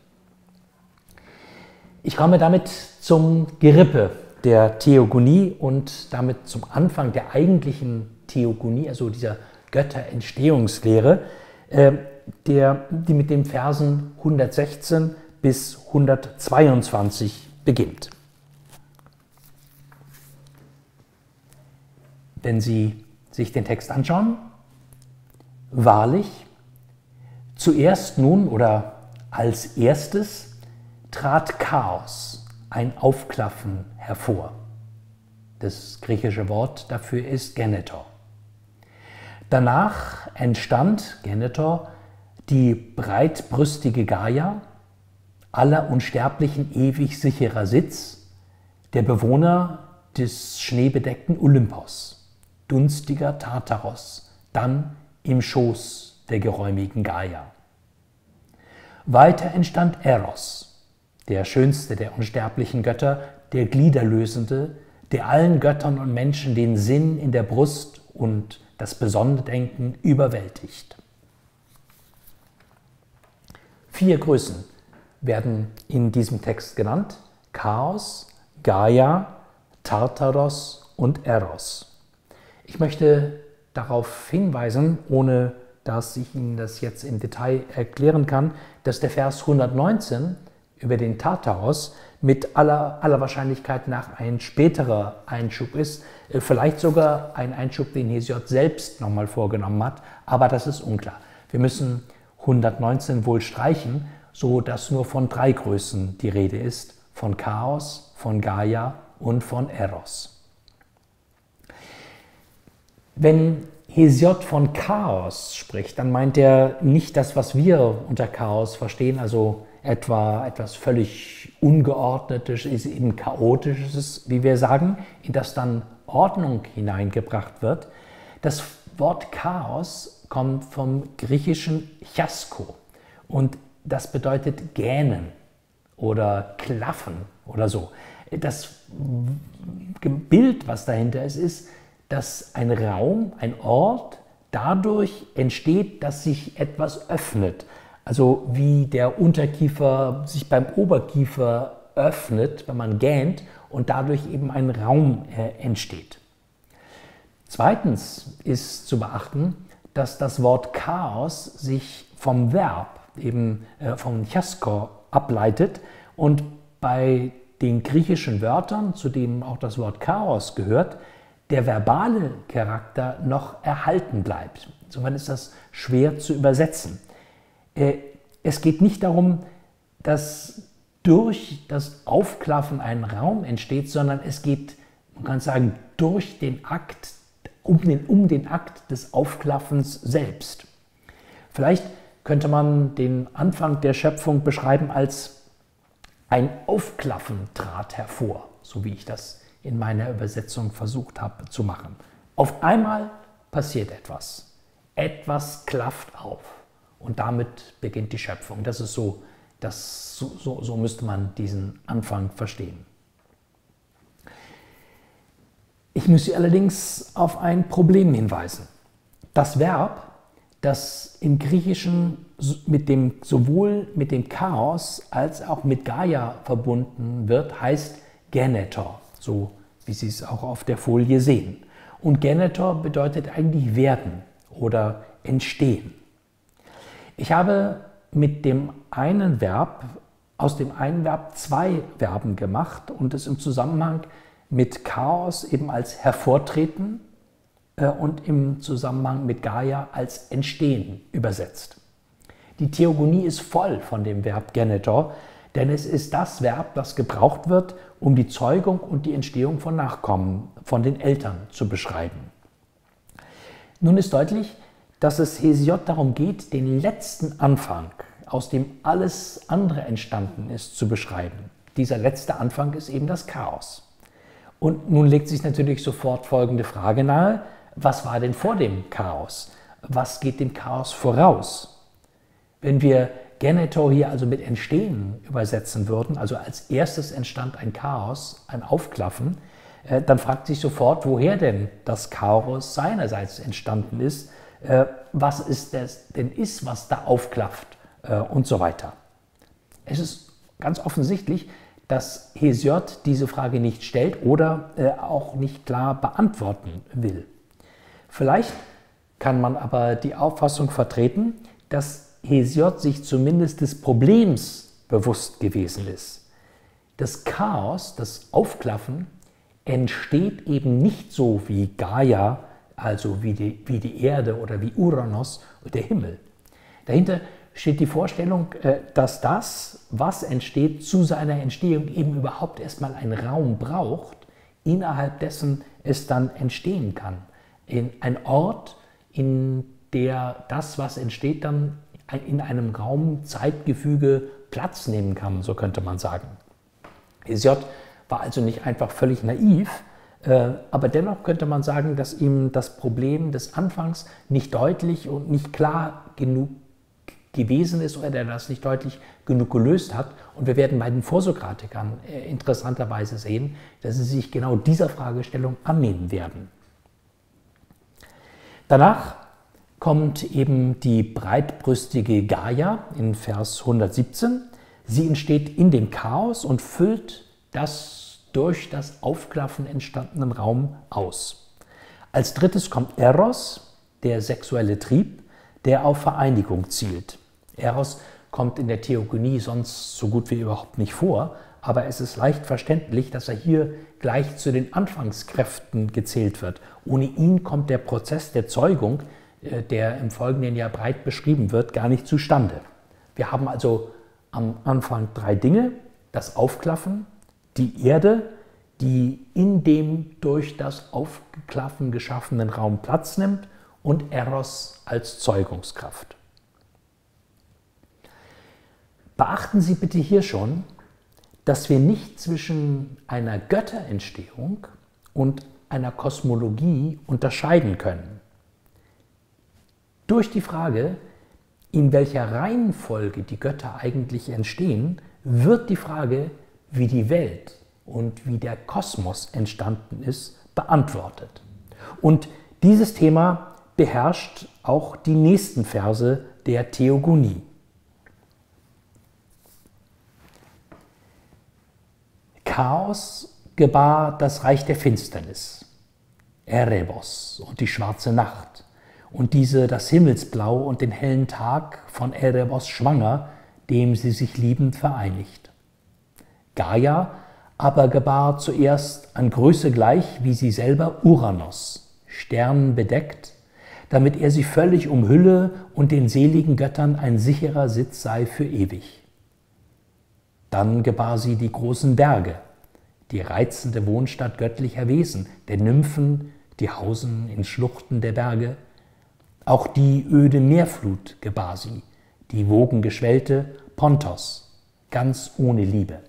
Ich komme damit zum Gerippe der Theogonie und damit zum Anfang der eigentlichen Theogonie, also dieser Götterentstehungslehre, äh, der, die mit den Versen hundertsechzehn bis hundertzweiundzwanzig beginnt. Wenn Sie sich den Text anschauen: Wahrlich, Zuerst nun oder als erstes trat Chaos, ein Aufklaffen, hervor. Das griechische Wort dafür ist Genetor. Danach entstand, Genetor, die breitbrüstige Gaia, aller Unsterblichen ewig sicherer Sitz, der Bewohner des schneebedeckten Olympos, dunstiger Tartaros, dann im Schoß der geräumigen Gaia. Weiter entstand Eros, der schönste der unsterblichen Götter, der Gliederlösende, der allen Göttern und Menschen den Sinn in der Brust und das besondere Denken überwältigt. Vier Größen werden in diesem Text genannt: Chaos, Gaia, Tartaros und Eros. Ich möchte darauf hinweisen, ohne dass ich Ihnen das jetzt im Detail erklären kann, dass der Vers hundertneunzehn über den Tartaros mit aller, aller Wahrscheinlichkeit nach ein späterer Einschub ist, vielleicht sogar ein Einschub, den Hesiod selbst nochmal vorgenommen hat, aber das ist unklar. Wir müssen hundertneunzehn wohl streichen, so dass nur von drei Größen die Rede ist, von Chaos, von Gaia und von Eros. Wenn Hesiod von Chaos spricht, dann meint er nicht das, was wir unter Chaos verstehen, also etwa etwas völlig Ungeordnetes, ist eben Chaotisches, wie wir sagen, in das dann Ordnung hineingebracht wird. Das Wort Chaos kommt vom griechischen Chasko und das bedeutet gähnen oder klaffen oder so. Das Bild, was dahinter ist, ist, dass ein Raum, ein Ort dadurch entsteht, dass sich etwas öffnet. Also wie der Unterkiefer sich beim Oberkiefer öffnet, wenn man gähnt und dadurch eben ein Raum äh, entsteht. Zweitens ist zu beachten, dass das Wort Chaos sich vom Verb, eben äh, vom Chasko, ableitet und bei den griechischen Wörtern, zu denen auch das Wort Chaos gehört, der verbale Charakter noch erhalten bleibt. Insofern ist das schwer zu übersetzen. Es geht nicht darum, dass durch das Aufklaffen ein Raum entsteht, sondern es geht, man kann sagen, durch den Akt, um den, um den Akt des Aufklaffens selbst. Vielleicht könnte man den Anfang der Schöpfung beschreiben als ein Aufklaffen trat hervor, so wie ich das in meiner Übersetzung versucht habe zu machen. Auf einmal passiert etwas. Etwas klafft auf. Und damit beginnt die Schöpfung. Das ist so, das, so, so, so müsste man diesen Anfang verstehen. Ich muss Sie allerdings auf ein Problem hinweisen. Das Verb, das im Griechischen mit dem, sowohl mit dem Chaos als auch mit Gaia verbunden wird, heißt Genetor, so wie Sie es auch auf der Folie sehen. Und Genetor bedeutet eigentlich werden oder entstehen. Ich habe mit dem einen Verb, aus dem einen Verb zwei Verben gemacht und es im Zusammenhang mit Chaos eben als hervortreten äh, und im Zusammenhang mit Gaia als entstehen übersetzt. Die Theogonie ist voll von dem Verb Genetor, denn es ist das Verb, das gebraucht wird, um die Zeugung und die Entstehung von Nachkommen, von den Eltern zu beschreiben. Nun ist deutlich, dass es Hesiod darum geht, den letzten Anfang, aus dem alles andere entstanden ist, zu beschreiben. Dieser letzte Anfang ist eben das Chaos. Und nun legt sich natürlich sofort folgende Frage nahe: Was war denn vor dem Chaos? Was geht dem Chaos voraus? Wenn wir Genetor hier also mit Entstehen übersetzen würden, also als erstes entstand ein Chaos, ein Aufklaffen, äh, dann fragt sich sofort, woher denn das Chaos seinerseits entstanden ist, äh, was es denn ist, was da aufklafft äh, und so weiter. Es ist ganz offensichtlich, dass Hesiod diese Frage nicht stellt oder äh, auch nicht klar beantworten will. Vielleicht kann man aber die Auffassung vertreten, dass Hesiod sich zumindest des Problems bewusst gewesen ist. Das Chaos, das Aufklaffen, entsteht eben nicht so wie Gaia, also wie die, wie die Erde oder wie Uranus und der Himmel. Dahinter steht die Vorstellung, dass das, was entsteht, zu seiner Entstehung eben überhaupt erstmal einen Raum braucht, innerhalb dessen es dann entstehen kann. In ein Ort, in der das, was entsteht, dann in einem Raum, Zeitgefüge Platz nehmen kann, so könnte man sagen. Hesiod war also nicht einfach völlig naiv, äh, aber dennoch könnte man sagen, dass ihm das Problem des Anfangs nicht deutlich und nicht klar genug gewesen ist oder er das nicht deutlich genug gelöst hat. Und wir werden bei den Vorsokratikern äh, interessanterweise sehen, dass sie sich genau dieser Fragestellung annehmen werden. Danach kommt eben die breitbrüstige Gaia in Vers hundertsiebzehn. Sie entsteht in dem Chaos und füllt das durch das Aufklaffen entstandenen Raum aus. Als drittes kommt Eros, der sexuelle Trieb, der auf Vereinigung zielt. Eros kommt in der Theogonie sonst so gut wie überhaupt nicht vor, aber es ist leicht verständlich, dass er hier gleich zu den Anfangskräften gezählt wird. Ohne ihn kommt der Prozess der Zeugung, der im Folgenden ja breit beschrieben wird, gar nicht zustande. Wir haben also am Anfang drei Dinge: das Aufklaffen, die Erde, die in dem durch das Aufklaffen geschaffenen Raum Platz nimmt, und Eros als Zeugungskraft. Beachten Sie bitte hier schon, dass wir nicht zwischen einer Götterentstehung und einer Kosmologie unterscheiden können. Durch die Frage, in welcher Reihenfolge die Götter eigentlich entstehen, wird die Frage, wie die Welt und wie der Kosmos entstanden ist, beantwortet. Und dieses Thema beherrscht auch die nächsten Verse der Theogonie. Chaos gebar das Reich der Finsternis, Erebos und die schwarze Nacht, und diese das Himmelsblau und den hellen Tag, von Erebos schwanger, dem sie sich liebend vereinigt. Gaia aber gebar zuerst an Größe gleich wie sie selber Uranos, sternenbedeckt, damit er sie völlig umhülle und den seligen Göttern ein sicherer Sitz sei für ewig. Dann gebar sie die großen Berge, die reizende Wohnstadt göttlicher Wesen, der Nymphen, die hausen in Schluchten der Berge. Auch die öde Meerflut gebar sie, die wogengeschwellte Pontos, ganz ohne Liebe.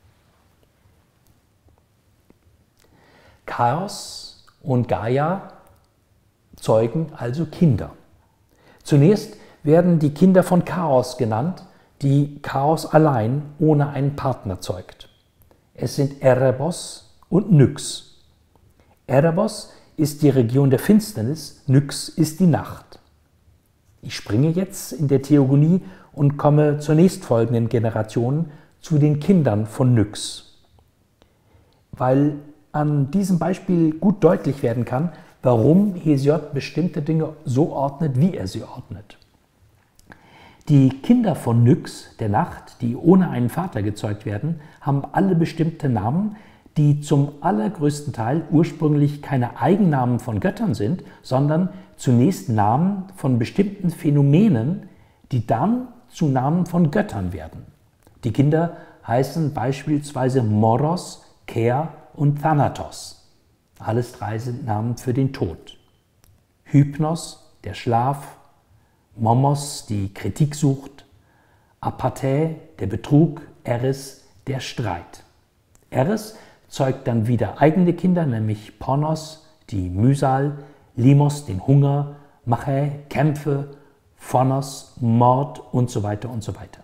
Chaos und Gaia zeugen also Kinder. Zunächst werden die Kinder von Chaos genannt, die Chaos allein ohne einen Partner zeugt. Es sind Erebos und Nyx. Erebos ist die Region der Finsternis, Nyx ist die Nacht. Ich springe jetzt in der Theogonie und komme zur nächstfolgenden Generation, zu den Kindern von Nyx. Weil an diesem Beispiel gut deutlich werden kann, warum Hesiod bestimmte Dinge so ordnet, wie er sie ordnet. Die Kinder von Nyx, der Nacht, die ohne einen Vater gezeugt werden, haben alle bestimmte Namen, die zum allergrößten Teil ursprünglich keine Eigennamen von Göttern sind, sondern zunächst Namen von bestimmten Phänomenen, die dann zu Namen von Göttern werden. Die Kinder heißen beispielsweise Moros, Ker und Thanatos. Alles drei sind Namen für den Tod. Hypnos, der Schlaf, Momos, die Kritik sucht, Apathe, der Betrug, Eris, der Streit. Eris zeugt dann wieder eigene Kinder, nämlich Pornos, die Mühsal, Limos, den Hunger, Mache, Kämpfe, Phonos, Mord und so weiter und so weiter.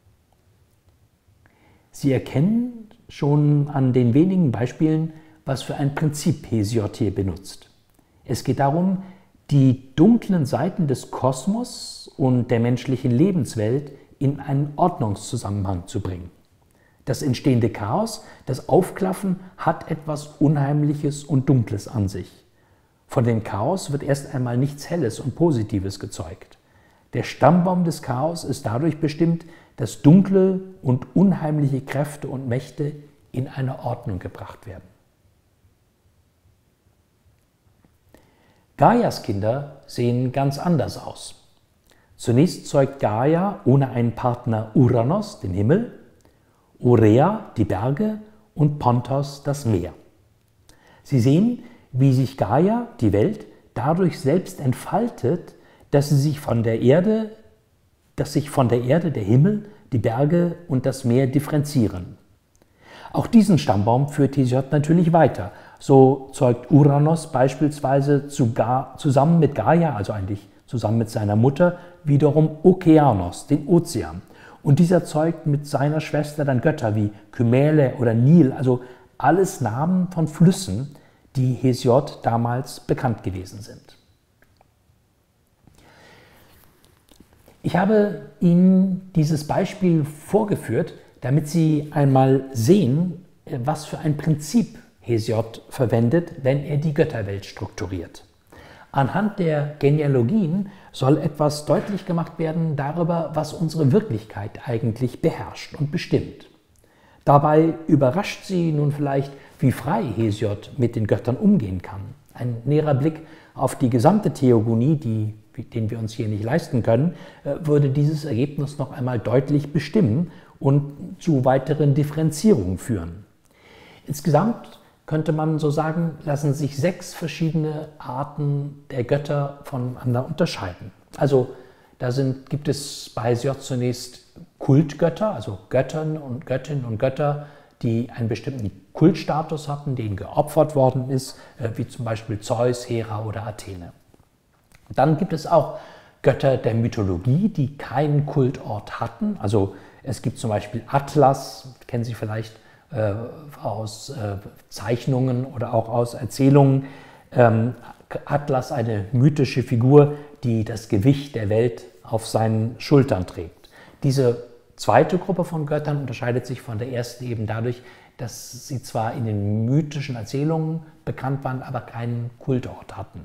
Sie erkennen schon an den wenigen Beispielen, was für ein Prinzip Hesiod hier benutzt. Es geht darum, die dunklen Seiten des Kosmos und der menschlichen Lebenswelt in einen Ordnungszusammenhang zu bringen. Das entstehende Chaos, das Aufklaffen, hat etwas Unheimliches und Dunkles an sich. Von dem Chaos wird erst einmal nichts Helles und Positives gezeugt. Der Stammbaum des Chaos ist dadurch bestimmt, dass dunkle und unheimliche Kräfte und Mächte in eine Ordnung gebracht werden. Gaias Kinder sehen ganz anders aus. Zunächst zeugt Gaia ohne einen Partner Uranos, den Himmel, Ourea, die Berge und Pontos, das Meer. Sie sehen, wie sich Gaia, die Welt, dadurch selbst entfaltet, dass sie sich von der Erde, dass sich von der Erde der Himmel, die Berge und das Meer differenzieren. Auch diesen Stammbaum führt Hesiod natürlich weiter. So zeugt Uranos beispielsweise zusammen mit Gaia, also eigentlich zusammen mit seiner Mutter, wiederum Okeanos, den Ozean. Und dieser zeugt mit seiner Schwester dann Götter wie Kymele oder Nil, also alles Namen von Flüssen, die Hesiod damals bekannt gewesen sind. Ich habe Ihnen dieses Beispiel vorgeführt, damit Sie einmal sehen, was für ein Prinzip Hesiod verwendet, wenn er die Götterwelt strukturiert. Anhand der Genealogien soll etwas deutlich gemacht werden darüber, was unsere Wirklichkeit eigentlich beherrscht und bestimmt. Dabei überrascht Sie nun vielleicht, wie frei Hesiod mit den Göttern umgehen kann. Ein näherer Blick auf die gesamte Theogonie, die, den wir uns hier nicht leisten können, würde dieses Ergebnis noch einmal deutlich bestimmen und zu weiteren Differenzierungen führen. Insgesamt könnte man so sagen, lassen sich sechs verschiedene Arten der Götter voneinander unterscheiden. Also da sind, gibt es bei Hesiod zunächst Kultgötter, also Göttern und Göttinnen und Götter, die einen bestimmten Kultstatus hatten, denen geopfert worden ist, wie zum Beispiel Zeus, Hera oder Athene. Dann gibt es auch Götter der Mythologie, die keinen Kultort hatten. Also es gibt zum Beispiel Atlas, kennen Sie vielleicht äh, aus äh, Zeichnungen oder auch aus Erzählungen. Ähm, Atlas, eine mythische Figur, die das Gewicht der Welt auf seinen Schultern trägt. Diese zweite Gruppe von Göttern unterscheidet sich von der ersten eben dadurch, dass sie zwar in den mythischen Erzählungen bekannt waren, aber keinen Kultort hatten.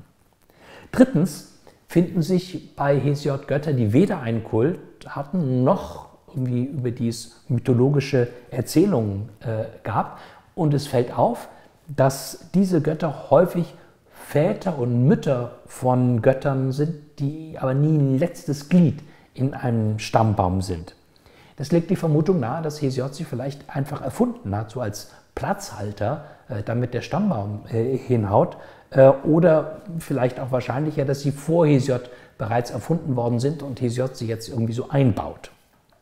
Drittens finden sich bei Hesiod Götter, die weder einen Kult hatten, noch irgendwie über die es mythologische Erzählungen äh, gab. Und es fällt auf, dass diese Götter häufig Väter und Mütter von Göttern sind, die aber nie ein letztes Glied in einem Stammbaum sind. Das legt die Vermutung nahe, dass Hesiod sie vielleicht einfach erfunden hat, so als Platzhalter, äh, damit der Stammbaum äh, hinhaut. Äh, oder vielleicht auch wahrscheinlicher, dass sie vor Hesiod bereits erfunden worden sind und Hesiod sie jetzt irgendwie so einbaut.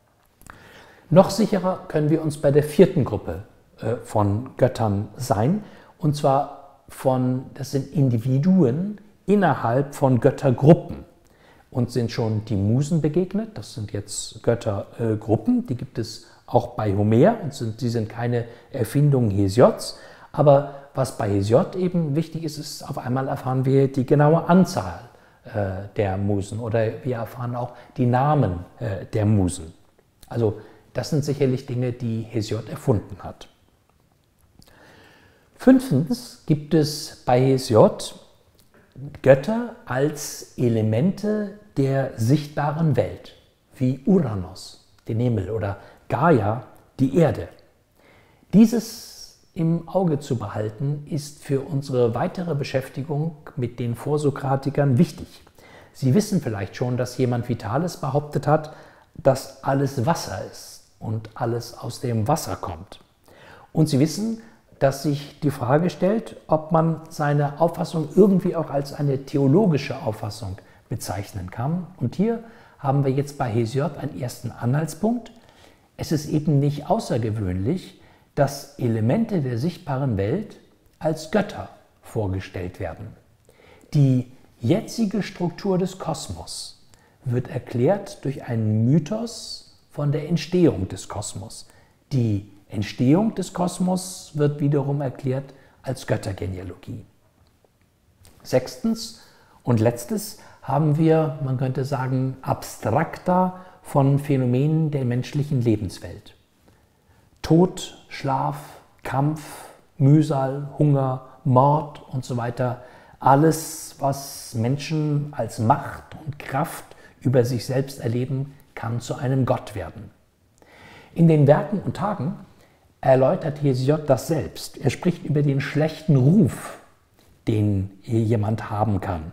Noch sicherer können wir uns bei der vierten Gruppe äh, von Göttern sein, und zwar von, das sind Individuen innerhalb von Göttergruppen. Uns sind schon die Musen begegnet, das sind jetzt Göttergruppen, äh, die gibt es auch bei Homer und sind, die sind keine Erfindung Hesiods. Aber was bei Hesiod eben wichtig ist, ist, auf einmal erfahren wir die genaue Anzahl äh, der Musen oder wir erfahren auch die Namen äh, der Musen. Also das sind sicherlich Dinge, die Hesiod erfunden hat. Fünftens gibt es bei Hesiod Götter als Elemente der sichtbaren Welt, wie Uranos, den Himmel, oder Gaia, die Erde. Dieses im Auge zu behalten, ist für unsere weitere Beschäftigung mit den Vorsokratikern wichtig. Sie wissen vielleicht schon, dass jemand wie Thales behauptet hat, dass alles Wasser ist und alles aus dem Wasser kommt. Und Sie wissen, dass sich die Frage stellt, ob man seine Auffassung irgendwie auch als eine theologische Auffassung bezeichnen kann. Und hier haben wir jetzt bei Hesiod einen ersten Anhaltspunkt. Es ist eben nicht außergewöhnlich, dass Elemente der sichtbaren Welt als Götter vorgestellt werden. Die jetzige Struktur des Kosmos wird erklärt durch einen Mythos von der Entstehung des Kosmos. Die Entstehung des Kosmos wird wiederum erklärt als Göttergenealogie. Sechstens und letztes haben wir, man könnte sagen, Abstrakta von Phänomenen der menschlichen Lebenswelt. Tod, Schlaf, Kampf, Mühsal, Hunger, Mord und so weiter. Alles, was Menschen als Macht und Kraft über sich selbst erleben, kann zu einem Gott werden. In den Werken und Tagen erläutert Hesiod das selbst. Er spricht über den schlechten Ruf, den jemand haben kann.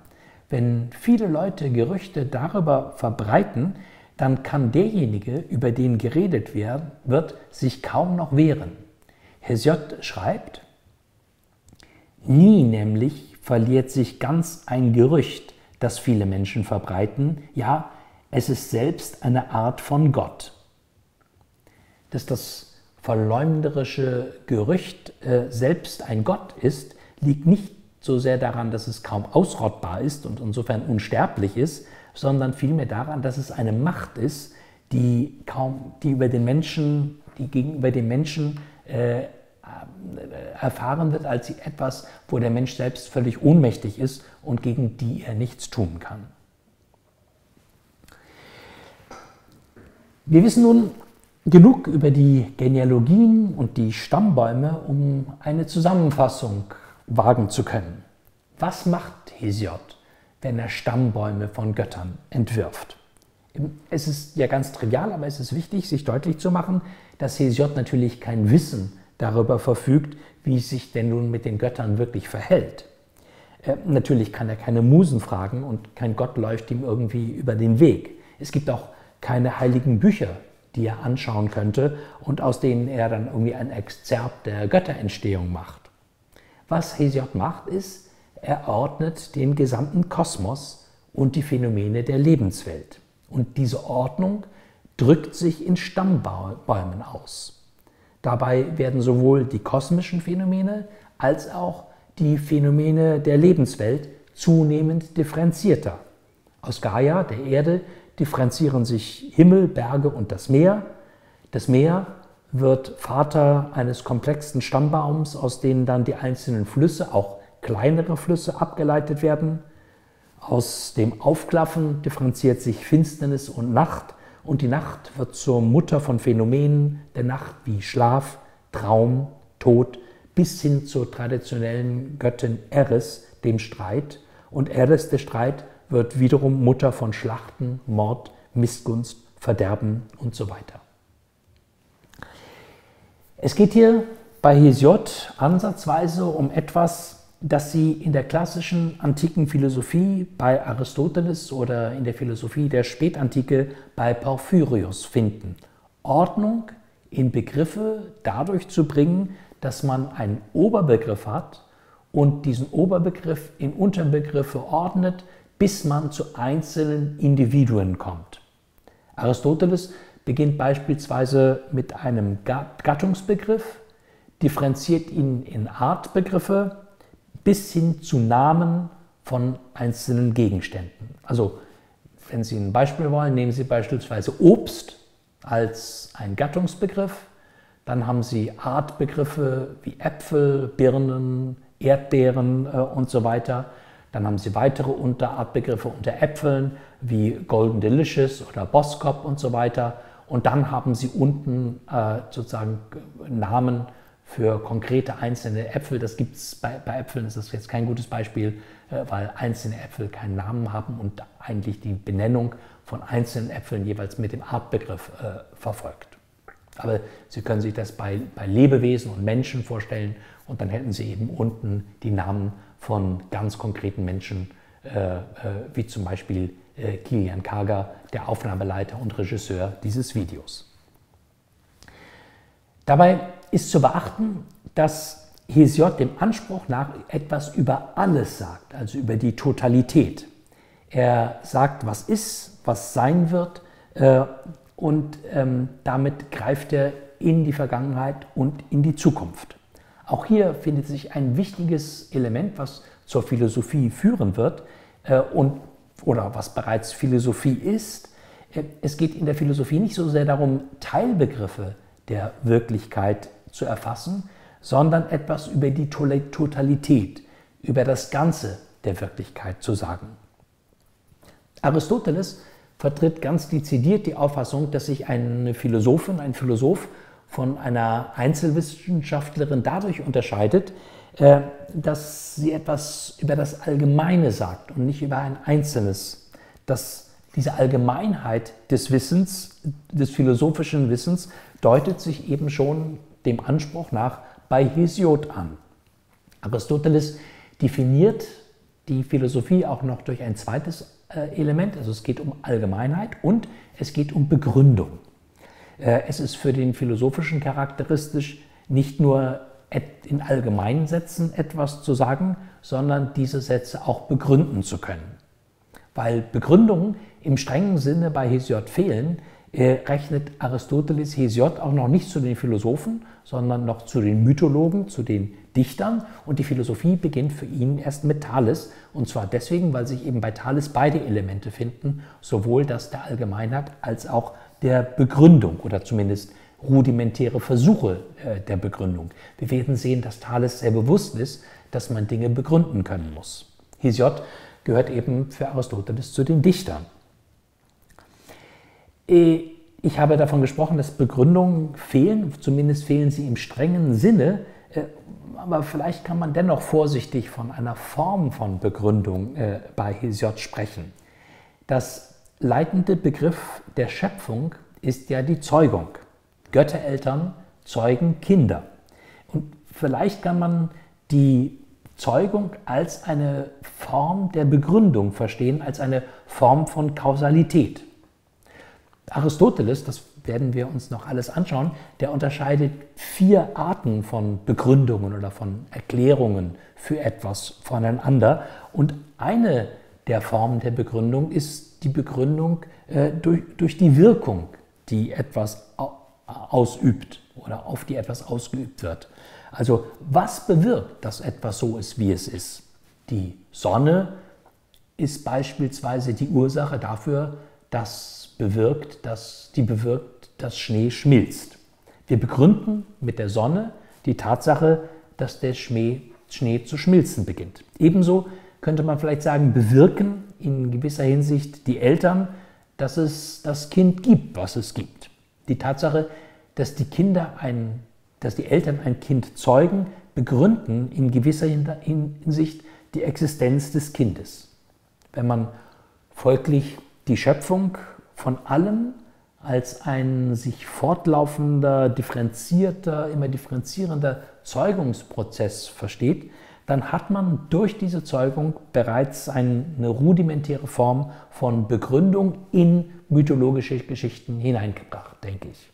Wenn viele Leute Gerüchte darüber verbreiten, dann kann derjenige, über den geredet wird, sich kaum noch wehren. Hesiod schreibt: Nie nämlich verliert sich ganz ein Gerücht, das viele Menschen verbreiten, ja, es ist selbst eine Art von Gott. Dass das verleumderische Gerücht äh, selbst ein Gott ist, liegt nicht so sehr daran, dass es kaum ausrottbar ist und insofern unsterblich ist, sondern vielmehr daran, dass es eine Macht ist, die kaum, die über den Menschen, die gegenüber dem Menschen äh, erfahren wird als etwas, wo der Mensch selbst völlig ohnmächtig ist und gegen die er nichts tun kann. Wir wissen nun genug über die Genealogien und die Stammbäume, um eine Zusammenfassung wagen zu können. Was macht Hesiod, wenn er Stammbäume von Göttern entwirft? Es ist ja ganz trivial, aber es ist wichtig, sich deutlich zu machen, dass Hesiod natürlich kein Wissen darüber verfügt, wie es sich denn nun mit den Göttern wirklich verhält. Äh, natürlich kann er keine Musen fragen und kein Gott läuft ihm irgendwie über den Weg. Es gibt auch keine heiligen Bücher, die er anschauen könnte und aus denen er dann irgendwie ein Exzerpt der Götterentstehung macht. Was Hesiod macht, ist, er ordnet den gesamten Kosmos und die Phänomene der Lebenswelt. Und diese Ordnung drückt sich in Stammbäumen aus. Dabei werden sowohl die kosmischen Phänomene als auch die Phänomene der Lebenswelt zunehmend differenzierter. Aus Gaia, der Erde, differenzieren sich Himmel, Berge und das Meer. Das Meer wird Vater eines komplexen Stammbaums, aus denen dann die einzelnen Flüsse, auch kleinere Flüsse, abgeleitet werden. Aus dem Aufklaffen differenziert sich Finsternis und Nacht und die Nacht wird zur Mutter von Phänomenen der Nacht wie Schlaf, Traum, Tod bis hin zur traditionellen Göttin Eris, dem Streit. Und Eris, der Streit, wird wiederum Mutter von Schlachten, Mord, Missgunst, Verderben und so weiter. Es geht hier bei Hesiod ansatzweise um etwas, das Sie in der klassischen antiken Philosophie bei Aristoteles oder in der Philosophie der Spätantike bei Porphyrios finden. Ordnung in Begriffe dadurch zu bringen, dass man einen Oberbegriff hat und diesen Oberbegriff in Unterbegriffe ordnet, bis man zu einzelnen Individuen kommt. Aristoteles beginnt beispielsweise mit einem Gattungsbegriff, differenziert ihn in Artbegriffe bis hin zu Namen von einzelnen Gegenständen. Also, wenn Sie ein Beispiel wollen, nehmen Sie beispielsweise Obst als ein Gattungsbegriff, dann haben Sie Artbegriffe wie Äpfel, Birnen, Erdbeeren äh, und so weiter. Dann haben Sie weitere Unterartbegriffe unter Äpfeln wie Golden Delicious oder Boskop und so weiter. Und dann haben Sie unten äh, sozusagen Namen für konkrete einzelne Äpfel. Das gibt es bei, bei Äpfeln, ist das jetzt kein gutes Beispiel, äh, weil einzelne Äpfel keinen Namen haben und eigentlich die Benennung von einzelnen Äpfeln jeweils mit dem Artbegriff äh, verfolgt. Aber Sie können sich das bei, bei Lebewesen und Menschen vorstellen und dann hätten Sie eben unten die Namen von ganz konkreten Menschen, äh, äh, wie zum Beispiel äh, Kilian Kaga, der Aufnahmeleiter und Regisseur dieses Videos. Dabei ist zu beachten, dass Hesiod dem Anspruch nach etwas über alles sagt, also über die Totalität. Er sagt, was ist, was sein wird, äh, und ähm, damit greift er in die Vergangenheit und in die Zukunft. Auch hier findet sich ein wichtiges Element, was zur Philosophie führen wird äh, und, oder was bereits Philosophie ist. Äh, es geht in der Philosophie nicht so sehr darum, Teilbegriffe der Wirklichkeit zu erfassen, sondern etwas über die Totalität, über das Ganze der Wirklichkeit zu sagen. Aristoteles vertritt ganz dezidiert die Auffassung, dass sich eine Philosophin, ein Philosoph von einer Einzelwissenschaftlerin dadurch unterscheidet, dass sie etwas über das Allgemeine sagt und nicht über ein Einzelnes. Dass diese Allgemeinheit des Wissens, des philosophischen Wissens, deutet sich eben schon dem Anspruch nach bei Hesiod an. Aristoteles definiert die Philosophie auch noch durch ein zweites äh, Element. Also es geht um Allgemeinheit und es geht um Begründung. Äh, es ist für den Philosophischen charakteristisch, nicht nur in allgemeinen Sätzen etwas zu sagen, sondern diese Sätze auch begründen zu können. Weil Begründungen im strengen Sinne bei Hesiod fehlen, äh, rechnet Aristoteles Hesiod auch noch nicht zu den Philosophen, sondern noch zu den Mythologen, zu den Dichtern. Und die Philosophie beginnt für ihn erst mit Thales. Und zwar deswegen, weil sich eben bei Thales beide Elemente finden, sowohl das der Allgemeinheit als auch der Begründung oder zumindest rudimentäre Versuche äh, der Begründung. Wir werden sehen, dass Thales sehr bewusst ist, dass man Dinge begründen können muss. Hesiod gehört eben für Aristoteles zu den Dichtern. Ich habe davon gesprochen, dass Begründungen fehlen, zumindest fehlen sie im strengen Sinne, aber vielleicht kann man dennoch vorsichtig von einer Form von Begründung äh, bei Hesiod sprechen. Das leitende Begriff der Schöpfung ist ja die Zeugung. Göttereltern zeugen Kinder. Und vielleicht kann man die Zeugung als eine Form der Begründung verstehen, als eine Form von Kausalität. Aristoteles, das werden wir uns noch alles anschauen, der unterscheidet vier Arten von Begründungen oder von Erklärungen für etwas voneinander. Und eine der Formen der Begründung ist die Begründung äh, durch, durch die Wirkung, die etwas ausübt oder auf die etwas ausgeübt wird. Also was bewirkt, dass etwas so ist, wie es ist? Die Sonne ist beispielsweise die Ursache dafür, dass bewirkt, dass die bewirkt, dass Schnee schmilzt. Wir begründen mit der Sonne die Tatsache, dass der Schnee, Schnee zu schmilzen beginnt. Ebenso könnte man vielleicht sagen, bewirken in gewisser Hinsicht die Eltern, dass es das Kind gibt, was es gibt. Die Tatsache, dass die Kinder ein, dass die Eltern ein Kind zeugen, begründen in gewisser Hinsicht die Existenz des Kindes. Wenn man folglich die Schöpfung von allem als ein sich fortlaufender, differenzierter, immer differenzierender Zeugungsprozess versteht, dann hat man durch diese Zeugung bereits eine rudimentäre Form von Begründung in mythologische Geschichten hineingebracht, denke ich.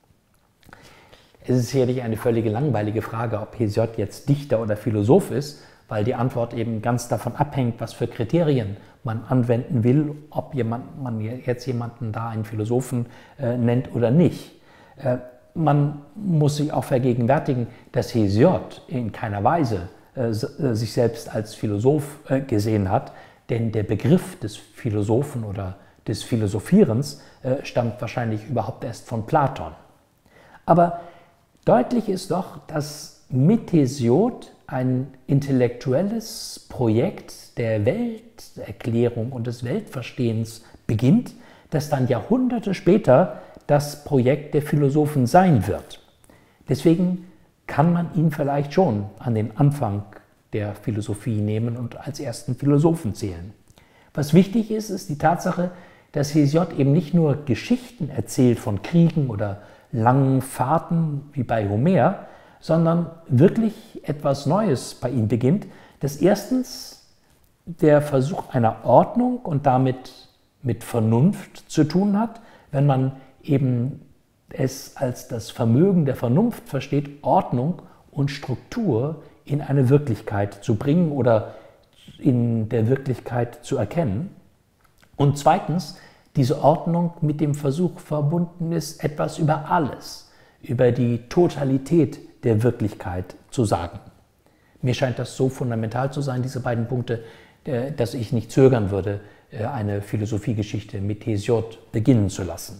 Es ist sicherlich eine völlig langweilige Frage, ob Hesiod jetzt Dichter oder Philosoph ist, weil die Antwort eben ganz davon abhängt, was für Kriterien man anwenden will, ob jemand, man jetzt jemanden da einen Philosophen äh, nennt oder nicht. Äh, man muss sich auch vergegenwärtigen, dass Hesiod in keiner Weise äh, sich selbst als Philosoph äh, gesehen hat, denn der Begriff des Philosophen oder des Philosophierens äh, stammt wahrscheinlich überhaupt erst von Platon. Aber deutlich ist doch, dass mit Hesiod ein intellektuelles Projekt der Welterklärung und des Weltverstehens beginnt, das dann Jahrhunderte später das Projekt der Philosophen sein wird. Deswegen kann man ihn vielleicht schon an den Anfang der Philosophie nehmen und als ersten Philosophen zählen. Was wichtig ist, ist die Tatsache, dass Hesiod eben nicht nur Geschichten erzählt von Kriegen oder langen Fahrten wie bei Homer, sondern wirklich etwas Neues bei ihm beginnt, das erstens der Versuch einer Ordnung und damit mit Vernunft zu tun hat, wenn man eben es als das Vermögen der Vernunft versteht, Ordnung und Struktur in eine Wirklichkeit zu bringen oder in der Wirklichkeit zu erkennen. Und zweitens, diese Ordnung mit dem Versuch verbunden ist, etwas über alles, über die Totalität der Wirklichkeit zu sagen. Mir scheint das so fundamental zu sein, diese beiden Punkte, dass ich nicht zögern würde, eine Philosophiegeschichte mit Hesiod beginnen zu lassen.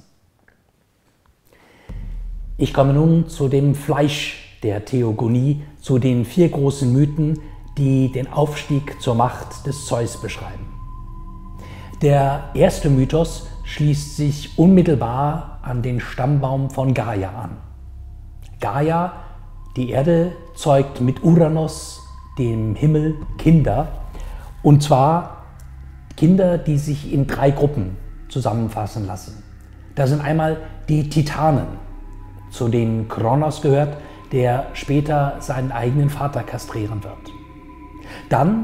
Ich komme nun zu dem Fleisch der Theogonie, zu den vier großen Mythen, die den Aufstieg zur Macht des Zeus beschreiben. Der erste Mythos schließt sich unmittelbar an den Stammbaum von Gaia an. Gaia, die Erde, zeugt mit Uranus, dem Himmel, Kinder. Und zwar Kinder, die sich in drei Gruppen zusammenfassen lassen. Da sind einmal die Titanen, zu denen Kronos gehört, der später seinen eigenen Vater kastrieren wird. Dann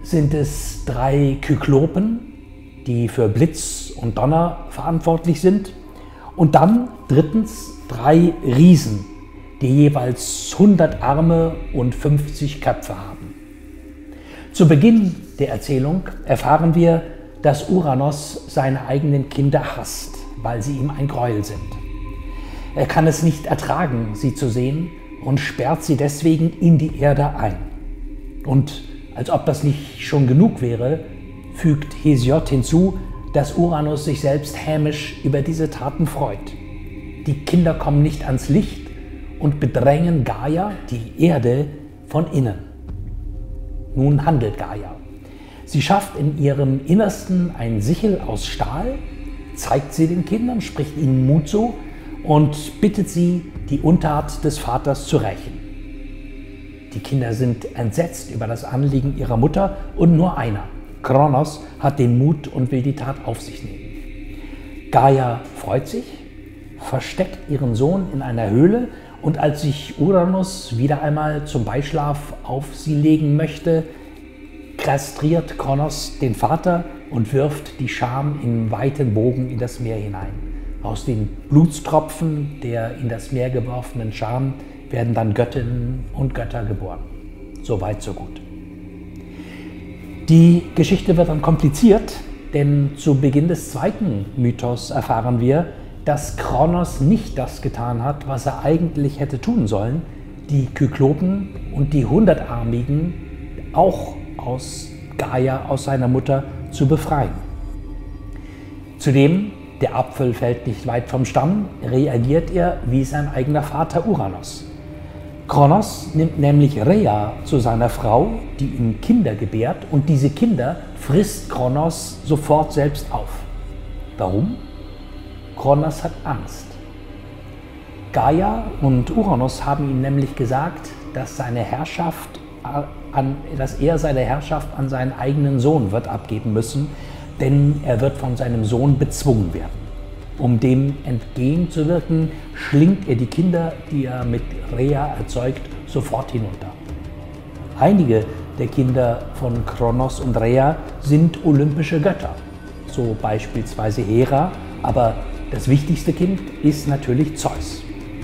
sind es drei Kyklopen, die für Blitz und Donner verantwortlich sind. Und dann drittens drei Riesen, die jeweils hundert Arme und fünfzig Köpfe haben. Zu Beginn der Erzählung erfahren wir, dass Uranos seine eigenen Kinder hasst, weil sie ihm ein Gräuel sind. Er kann es nicht ertragen, sie zu sehen, und sperrt sie deswegen in die Erde ein. Und als ob das nicht schon genug wäre, fügt Hesiod hinzu, dass Uranus sich selbst hämisch über diese Taten freut. Die Kinder kommen nicht ans Licht und bedrängen Gaia, die Erde, von innen. Nun handelt Gaia. Sie schafft in ihrem Innersten ein Sichel aus Stahl, zeigt sie den Kindern, spricht ihnen Mut zu und bittet sie, die Untat des Vaters zu rächen. Die Kinder sind entsetzt über das Anliegen ihrer Mutter und nur einer, Kronos, hat den Mut und will die Tat auf sich nehmen. Gaia freut sich, versteckt ihren Sohn in einer Höhle, und als sich Uranus wieder einmal zum Beischlaf auf sie legen möchte, kastriert Kronos den Vater und wirft die Scham in weiten Bogen in das Meer hinein. Aus den Blutstropfen der in das Meer geworfenen Scham werden dann Göttinnen und Götter geboren. So weit, so gut. Die Geschichte wird dann kompliziert, denn zu Beginn des zweiten Mythos erfahren wir, dass Kronos nicht das getan hat, was er eigentlich hätte tun sollen, die Kyklopen und die Hundertarmigen auch aus Gaia, aus seiner Mutter, zu befreien. Zudem, der Apfel fällt nicht weit vom Stamm, reagiert er wie sein eigener Vater Uranos. Kronos nimmt nämlich Rhea zu seiner Frau, die ihm Kinder gebärt, und diese Kinder frisst Kronos sofort selbst auf. Warum? Kronos hat Angst. Gaia und Uranos haben ihm nämlich gesagt, dass, seine Herrschaft an, dass er seine Herrschaft an seinen eigenen Sohn wird abgeben müssen, denn er wird von seinem Sohn bezwungen werden. Um dem entgegenzuwirken, schlingt er die Kinder, die er mit Rhea erzeugt, sofort hinunter. Einige der Kinder von Kronos und Rhea sind olympische Götter, so beispielsweise Hera, aber das wichtigste Kind ist natürlich Zeus.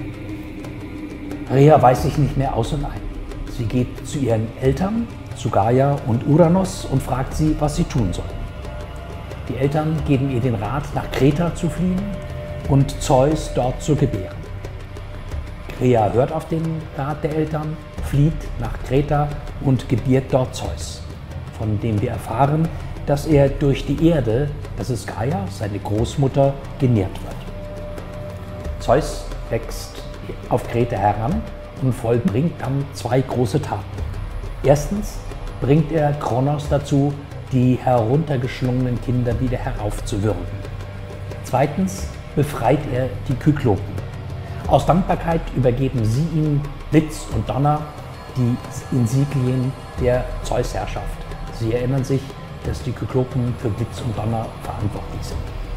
Rhea weiß sich nicht mehr aus und ein. Sie geht zu ihren Eltern, zu Gaia und Uranos, und fragt sie, was sie tun soll. Die Eltern geben ihr den Rat, nach Kreta zu fliehen und Zeus dort zu gebären. Rhea hört auf den Rat der Eltern, flieht nach Kreta und gebiert dort Zeus, von dem wir erfahren, dass er durch die Erde, das ist Gaia, seine Großmutter, genährt wird. Zeus wächst auf Kreta heran und vollbringt dann zwei große Taten. Erstens bringt er Kronos dazu, die heruntergeschlungenen Kinder wieder heraufzuwürgen. Zweitens befreit er die Kyklopen. Aus Dankbarkeit übergeben sie ihm Blitz und Donner, die Insignien der Zeus-Herrschaft. Sie erinnern sich, dass die Kyklopen für Blitz und Donner verantwortlich sind.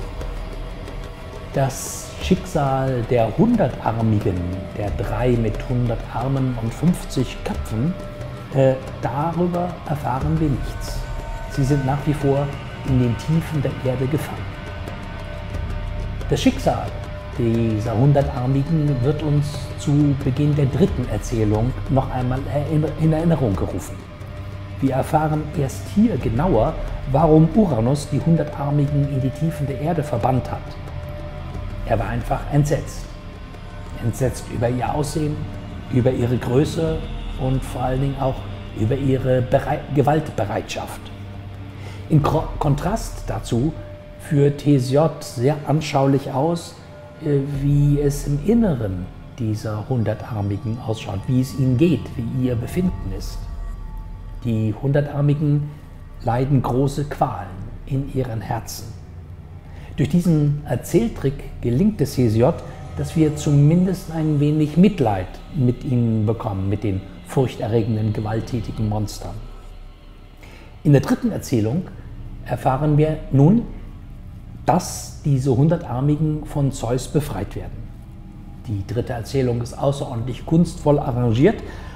Das Schicksal der Hundertarmigen, der drei mit hundert Armen und fünfzig Köpfen, äh, darüber erfahren wir nichts. Sie sind nach wie vor in den Tiefen der Erde gefangen. Das Schicksal dieser Hundertarmigen wird uns zu Beginn der dritten Erzählung noch einmal in Erinnerung gerufen. Wir erfahren erst hier genauer, warum Uranus die Hundertarmigen in die Tiefen der Erde verbannt hat. Er war einfach entsetzt. Entsetzt über ihr Aussehen, über ihre Größe und vor allen Dingen auch über ihre Berei- Gewaltbereitschaft. In Ko- Kontrast dazu führt Hesiod sehr anschaulich aus, wie es im Inneren dieser Hundertarmigen ausschaut, wie es ihnen geht, wie ihr Befinden ist. Die Hundertarmigen leiden große Qualen in ihren Herzen. Durch diesen Erzähltrick gelingt es Hesiod, dass wir zumindest ein wenig Mitleid mit ihnen bekommen, mit den furchterregenden, gewalttätigen Monstern. In der dritten Erzählung erfahren wir nun, dass diese Hundertarmigen von Zeus befreit werden. Die dritte Erzählung ist außerordentlich kunstvoll arrangiert,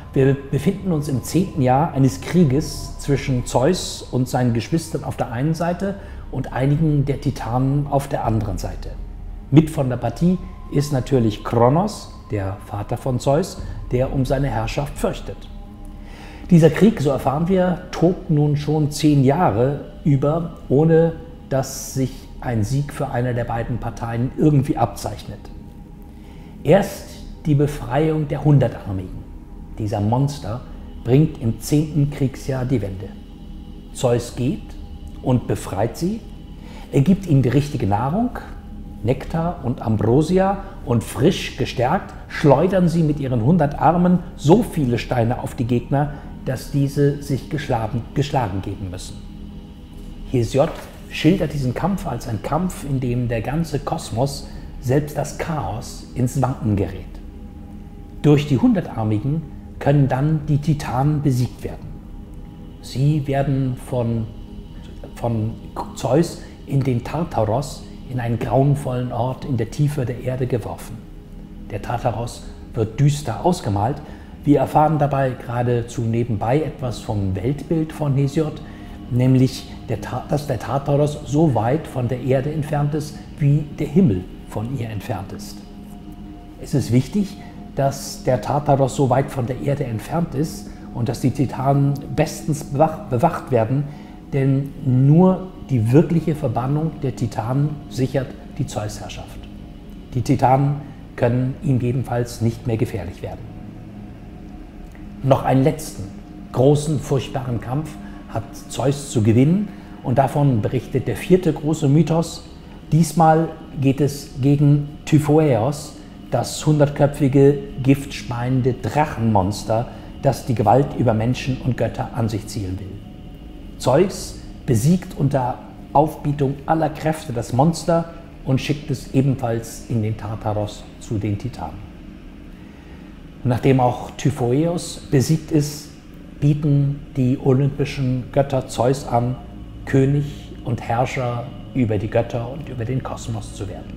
Wir befinden uns im zehnten Jahr eines Krieges zwischen Zeus und seinen Geschwistern auf der einen Seite und einigen der Titanen auf der anderen Seite. Mit von der Partie ist natürlich Kronos, der Vater von Zeus, der um seine Herrschaft fürchtet. Dieser Krieg, so erfahren wir, tobt nun schon zehn Jahre über, ohne dass sich ein Sieg für eine der beiden Parteien irgendwie abzeichnet. Erst die Befreiung der Hundertarmigen, dieser Monster, bringt im zehnten Kriegsjahr die Wende. Zeus geht und befreit sie, er gibt ihnen die richtige Nahrung, Nektar und Ambrosia, und frisch gestärkt schleudern sie mit ihren hundert Armen so viele Steine auf die Gegner, dass diese sich geschlagen, geschlagen geben müssen. Hesiod schildert diesen Kampf als ein Kampf, in dem der ganze Kosmos, selbst das Chaos, ins Wanken gerät. Durch die Hundertarmigen können dann die Titanen besiegt werden. Sie werden von, von Zeus in den Tartaros, in einen grauenvollen Ort in der Tiefe der Erde geworfen. Der Tartaros wird düster ausgemalt. Wir erfahren dabei geradezu nebenbei etwas vom Weltbild von Hesiod, nämlich, der, dass der Tartaros so weit von der Erde entfernt ist, wie der Himmel von ihr entfernt ist. Es ist wichtig, dass der Tartaros so weit von der Erde entfernt ist und dass die Titanen bestens bewacht werden, denn nur die wirkliche Verbannung der Titanen sichert die Zeusherrschaft. Die Titanen können ihm jedenfalls nicht mehr gefährlich werden. Noch einen letzten, großen, furchtbaren Kampf hat Zeus zu gewinnen und davon berichtet der vierte große Mythos. Diesmal geht es gegen Typhoeos, das hundertköpfige, giftspeiende Drachenmonster, das die Gewalt über Menschen und Götter an sich ziehen will. Zeus besiegt unter Aufbietung aller Kräfte das Monster und schickt es ebenfalls in den Tartaros zu den Titanen. Und nachdem auch Typhoeos besiegt ist, bieten die olympischen Götter Zeus an, König und Herrscher über die Götter und über den Kosmos zu werden.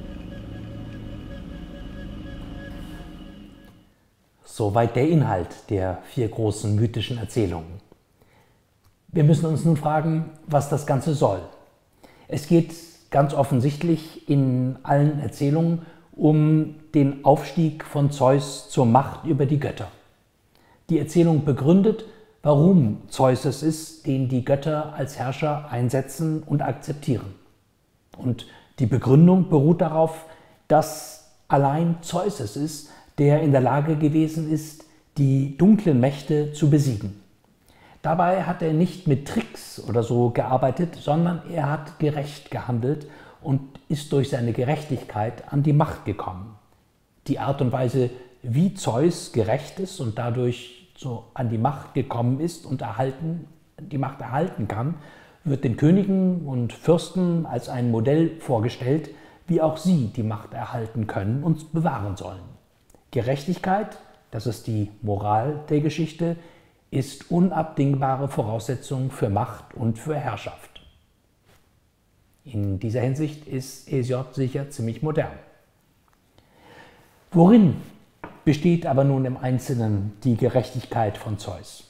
Soweit der Inhalt der vier großen mythischen Erzählungen. Wir müssen uns nun fragen, was das Ganze soll. Es geht ganz offensichtlich in allen Erzählungen um den Aufstieg von Zeus zur Macht über die Götter. Die Erzählung begründet, warum Zeus es ist, den die Götter als Herrscher einsetzen und akzeptieren. Und die Begründung beruht darauf, dass allein Zeus es ist, der in der Lage gewesen ist, die dunklen Mächte zu besiegen. Dabei hat er nicht mit Tricks oder so gearbeitet, sondern er hat gerecht gehandelt und ist durch seine Gerechtigkeit an die Macht gekommen. Die Art und Weise, wie Zeus gerecht ist und dadurch so an die Macht gekommen ist und erhalten, die Macht erhalten kann, wird den Königen und Fürsten als ein Modell vorgestellt, wie auch sie die Macht erhalten können und bewahren sollen. Gerechtigkeit, das ist die Moral der Geschichte, ist unabdingbare Voraussetzung für Macht und für Herrschaft. In dieser Hinsicht ist Hesiod sicher ziemlich modern. Worin besteht aber nun im Einzelnen die Gerechtigkeit von Zeus?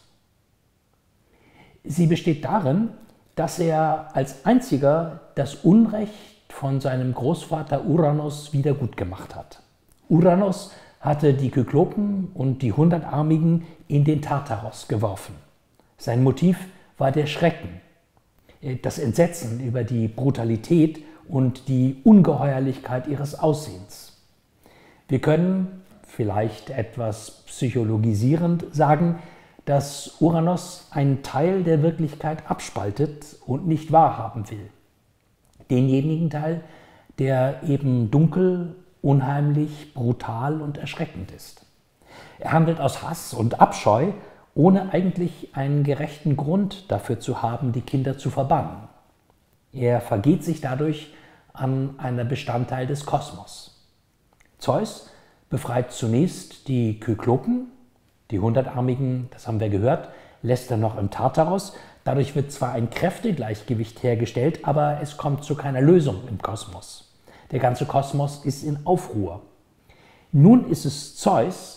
Sie besteht darin, dass er als einziger das Unrecht von seinem Großvater Uranos wieder gut gemacht hat. Uranos hatte die Kyklopen und die Hundertarmigen in den Tartaros geworfen. Sein Motiv war der Schrecken, das Entsetzen über die Brutalität und die Ungeheuerlichkeit ihres Aussehens. Wir können vielleicht etwas psychologisierend sagen, dass Uranos einen Teil der Wirklichkeit abspaltet und nicht wahrhaben will. Denjenigen Teil, der eben dunkel, unheimlich, brutal und erschreckend ist. Er handelt aus Hass und Abscheu, ohne eigentlich einen gerechten Grund dafür zu haben, die Kinder zu verbannen. Er vergeht sich dadurch an einer Bestandteil des Kosmos. Zeus befreit zunächst die Kyklopen, die Hundertarmigen, das haben wir gehört, lässt er noch im Tartaros. Dadurch wird zwar ein Kräftegleichgewicht hergestellt, aber es kommt zu keiner Lösung im Kosmos. Der ganze Kosmos ist in Aufruhr. Nun ist es Zeus,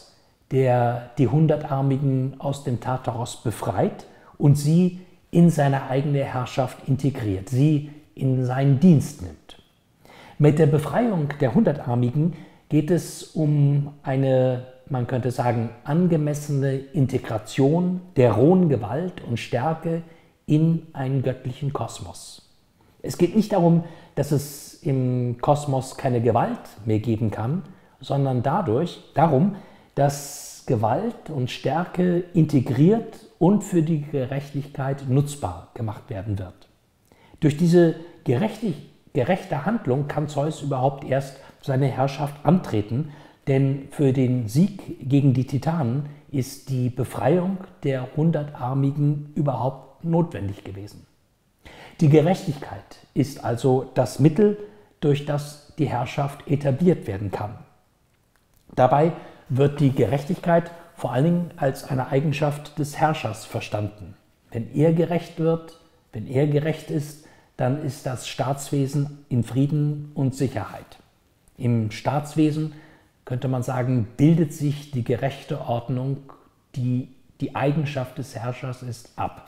der die Hundertarmigen aus dem Tartaros befreit und sie in seine eigene Herrschaft integriert, sie in seinen Dienst nimmt. Mit der Befreiung der Hundertarmigen geht es um eine, man könnte sagen, angemessene Integration der rohen Gewalt und Stärke in einen göttlichen Kosmos. Es geht nicht darum, dass es im Kosmos keine Gewalt mehr geben kann, sondern dadurch darum, dass Gewalt und Stärke integriert und für die Gerechtigkeit nutzbar gemacht werden wird. Durch diese gerechtig, gerechte Handlung kann Zeus überhaupt erst seine Herrschaft antreten, denn für den Sieg gegen die Titanen ist die Befreiung der Hundertarmigen überhaupt notwendig gewesen. Die Gerechtigkeit ist also das Mittel, durch das die Herrschaft etabliert werden kann. Dabei wird die Gerechtigkeit vor allen Dingen als eine Eigenschaft des Herrschers verstanden. Wenn er gerecht wird, wenn er gerecht ist, dann ist das Staatswesen in Frieden und Sicherheit. Im Staatswesen, könnte man sagen, bildet sich die gerechte Ordnung, die die Eigenschaft des Herrschers ist, ab.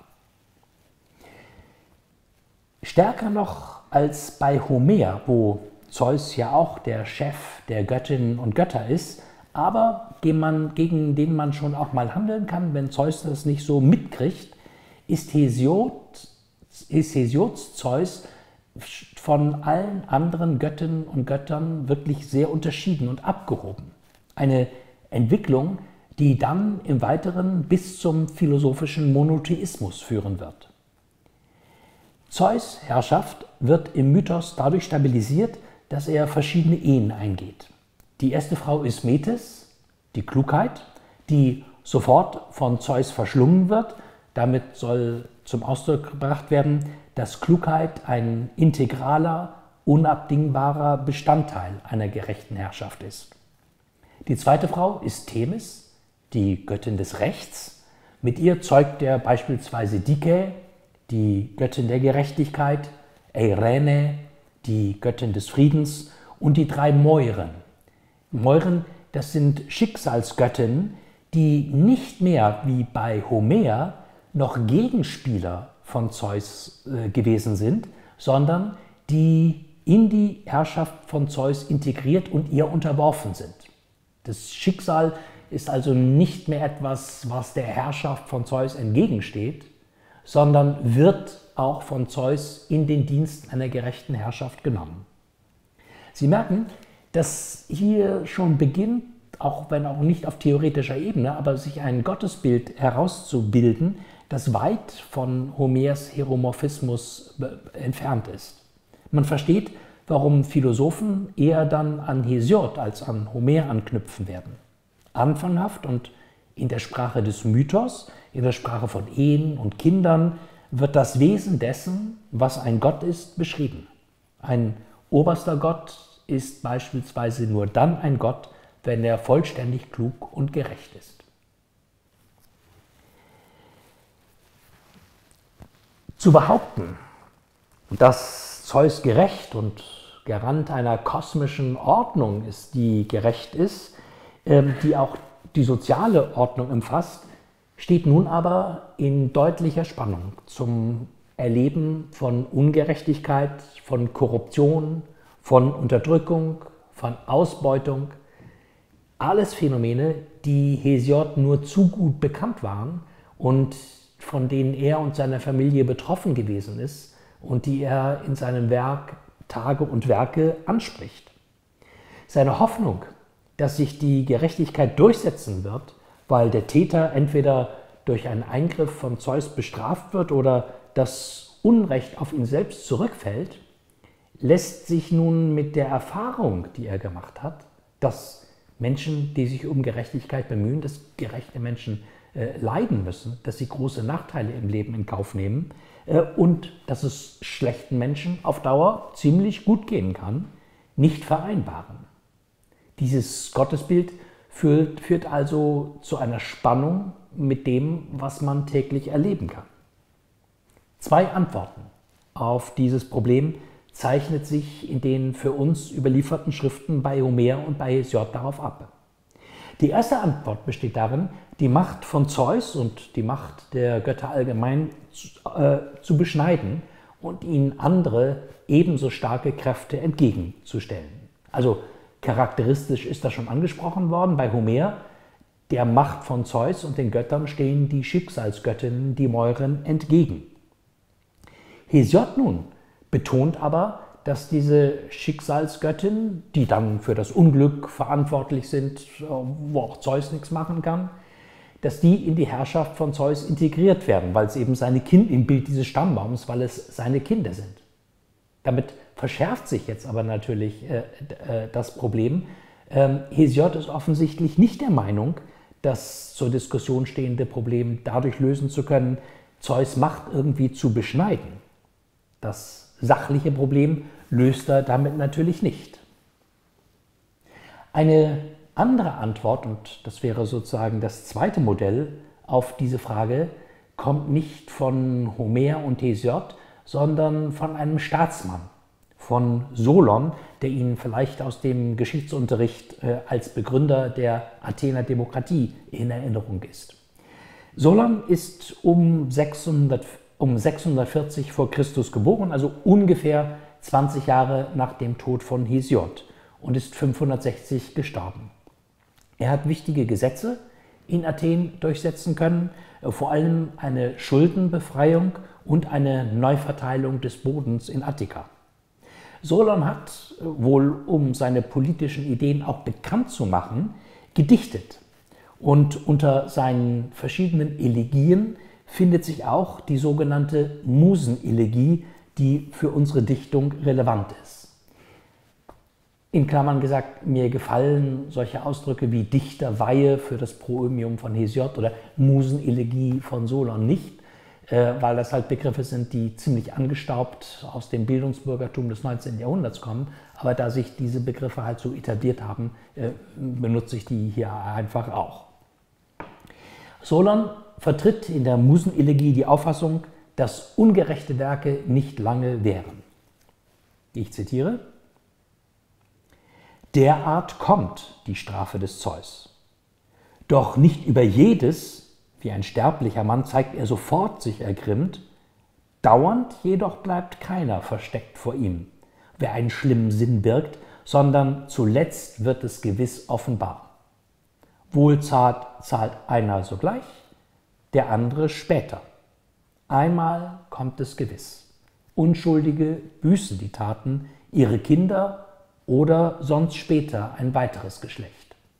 Stärker noch als bei Homer, wo Zeus ja auch der Chef der Göttinnen und Götter ist, aber gegen, man, gegen den man schon auch mal handeln kann, wenn Zeus das nicht so mitkriegt, ist Hesiod, ist Hesiods Zeus von allen anderen Göttinnen und Göttern wirklich sehr unterschieden und abgehoben. Eine Entwicklung, die dann im Weiteren bis zum philosophischen Monotheismus führen wird. Zeus' Herrschaft wird im Mythos dadurch stabilisiert, dass er verschiedene Ehen eingeht. Die erste Frau ist Metis, die Klugheit, die sofort von Zeus verschlungen wird. Damit soll zum Ausdruck gebracht werden, dass Klugheit ein integraler, unabdingbarer Bestandteil einer gerechten Herrschaft ist. Die zweite Frau ist Themis, die Göttin des Rechts. Mit ihr zeugt er beispielsweise Dike, die Göttin der Gerechtigkeit, Eirene, die Göttin des Friedens, und die drei Moiren. Moiren, das sind Schicksalsgöttinnen, die nicht mehr wie bei Homer noch Gegenspieler von Zeus äh, gewesen sind, sondern die in die Herrschaft von Zeus integriert und ihr unterworfen sind. Das Schicksal ist also nicht mehr etwas, was der Herrschaft von Zeus entgegensteht, sondern wird auch von Zeus in den Dienst einer gerechten Herrschaft genommen. Sie merken, dass hier schon beginnt, auch wenn auch nicht auf theoretischer Ebene, aber sich ein Gottesbild herauszubilden, das weit von Homers Hieromorphismus entfernt ist. Man versteht, warum Philosophen eher dann an Hesiod als an Homer anknüpfen werden. Anfanghaft und in der Sprache des Mythos, in der Sprache von Ehen und Kindern, wird das Wesen dessen, was ein Gott ist, beschrieben. Ein oberster Gott ist beispielsweise nur dann ein Gott, wenn er vollständig klug und gerecht ist. Zu behaupten, dass Zeus gerecht und Garant einer kosmischen Ordnung ist, die gerecht ist, die auch die soziale Ordnung umfasst, steht nun aber in deutlicher Spannung zum Erleben von Ungerechtigkeit, von Korruption, von Unterdrückung, von Ausbeutung. Alles Phänomene, die Hesiod nur zu gut bekannt waren und von denen er und seine Familie betroffen gewesen ist und die er in seinem Werk Tage und Werke anspricht. Seine Hoffnung, dass sich die Gerechtigkeit durchsetzen wird, weil der Täter entweder durch einen Eingriff von Zeus bestraft wird oder das Unrecht auf ihn selbst zurückfällt, lässt sich nun mit der Erfahrung, die er gemacht hat, dass Menschen, die sich um Gerechtigkeit bemühen, dass gerechte Menschen äh, leiden müssen, dass sie große Nachteile im Leben in Kauf nehmen äh, und dass es schlechten Menschen auf Dauer ziemlich gut gehen kann, nicht vereinbaren. Dieses Gottesbild führt, führt also zu einer Spannung mit dem, was man täglich erleben kann. Zwei Antworten auf dieses Problem zeichnet sich in den für uns überlieferten Schriften bei Homer und bei Hesiod darauf ab. Die erste Antwort besteht darin, die Macht von Zeus und die Macht der Götter allgemein äh, zu beschneiden und ihnen andere ebenso starke Kräfte entgegenzustellen. Also charakteristisch ist das schon angesprochen worden bei Homer. Der Macht von Zeus und den Göttern stehen die Schicksalsgöttinnen, die Moiren, entgegen. Hesiod nun betont aber, dass diese Schicksalsgöttinnen, die dann für das Unglück verantwortlich sind, wo auch Zeus nichts machen kann, dass die in die Herrschaft von Zeus integriert werden, weil es eben seine Kinder, im Bild dieses Stammbaums, weil es seine Kinder sind. Damit verschärft sich jetzt aber natürlich äh, äh, das Problem. Ähm, Hesiod ist offensichtlich nicht der Meinung, das zur Diskussion stehende Problem dadurch lösen zu können, Zeus Macht irgendwie zu beschneiden. Das sachliche Problem löst er damit natürlich nicht. Eine andere Antwort, und das wäre sozusagen das zweite Modell auf diese Frage, kommt nicht von Homer und Hesiod, sondern von einem Staatsmann, von Solon, der Ihnen vielleicht aus dem Geschichtsunterricht äh, als Begründer der Athener Demokratie in Erinnerung ist. Solon ist um, sechshundert, um sechshundertvierzig vor Christus geboren, also ungefähr zwanzig Jahre nach dem Tod von Hesiod, und ist fünfhundertsechzig gestorben. Er hat wichtige Gesetze in Athen durchsetzen können, äh, vor allem eine Schuldenbefreiung und eine Neuverteilung des Bodens in Attika. Solon hat, wohl um seine politischen Ideen auch bekannt zu machen, gedichtet. Und unter seinen verschiedenen Elegien findet sich auch die sogenannte Musenelegie, die für unsere Dichtung relevant ist. In Klammern gesagt, mir gefallen solche Ausdrücke wie Dichterweihe für das Proömium von Hesiod oder Musenelegie von Solon nicht, weil das halt Begriffe sind, die ziemlich angestaubt aus dem Bildungsbürgertum des neunzehnten Jahrhunderts kommen. Aber da sich diese Begriffe halt so etabliert haben, benutze ich die hier einfach auch. Solon vertritt in der Musenelegie die Auffassung, dass ungerechte Werke nicht lange währen. Ich zitiere: Derart kommt die Strafe des Zeus. Doch nicht über jedes, wie ein sterblicher Mann zeigt er sofort sich ergrimmt, dauernd jedoch bleibt keiner versteckt vor ihm, wer einen schlimmen Sinn birgt, sondern zuletzt wird es gewiss offenbar. Wohl zahlt, zahlt einer sogleich, der andere später. Einmal kommt es gewiss. Unschuldige büßen die Taten, ihre Kinder oder sonst später ein weiteres Geschlecht.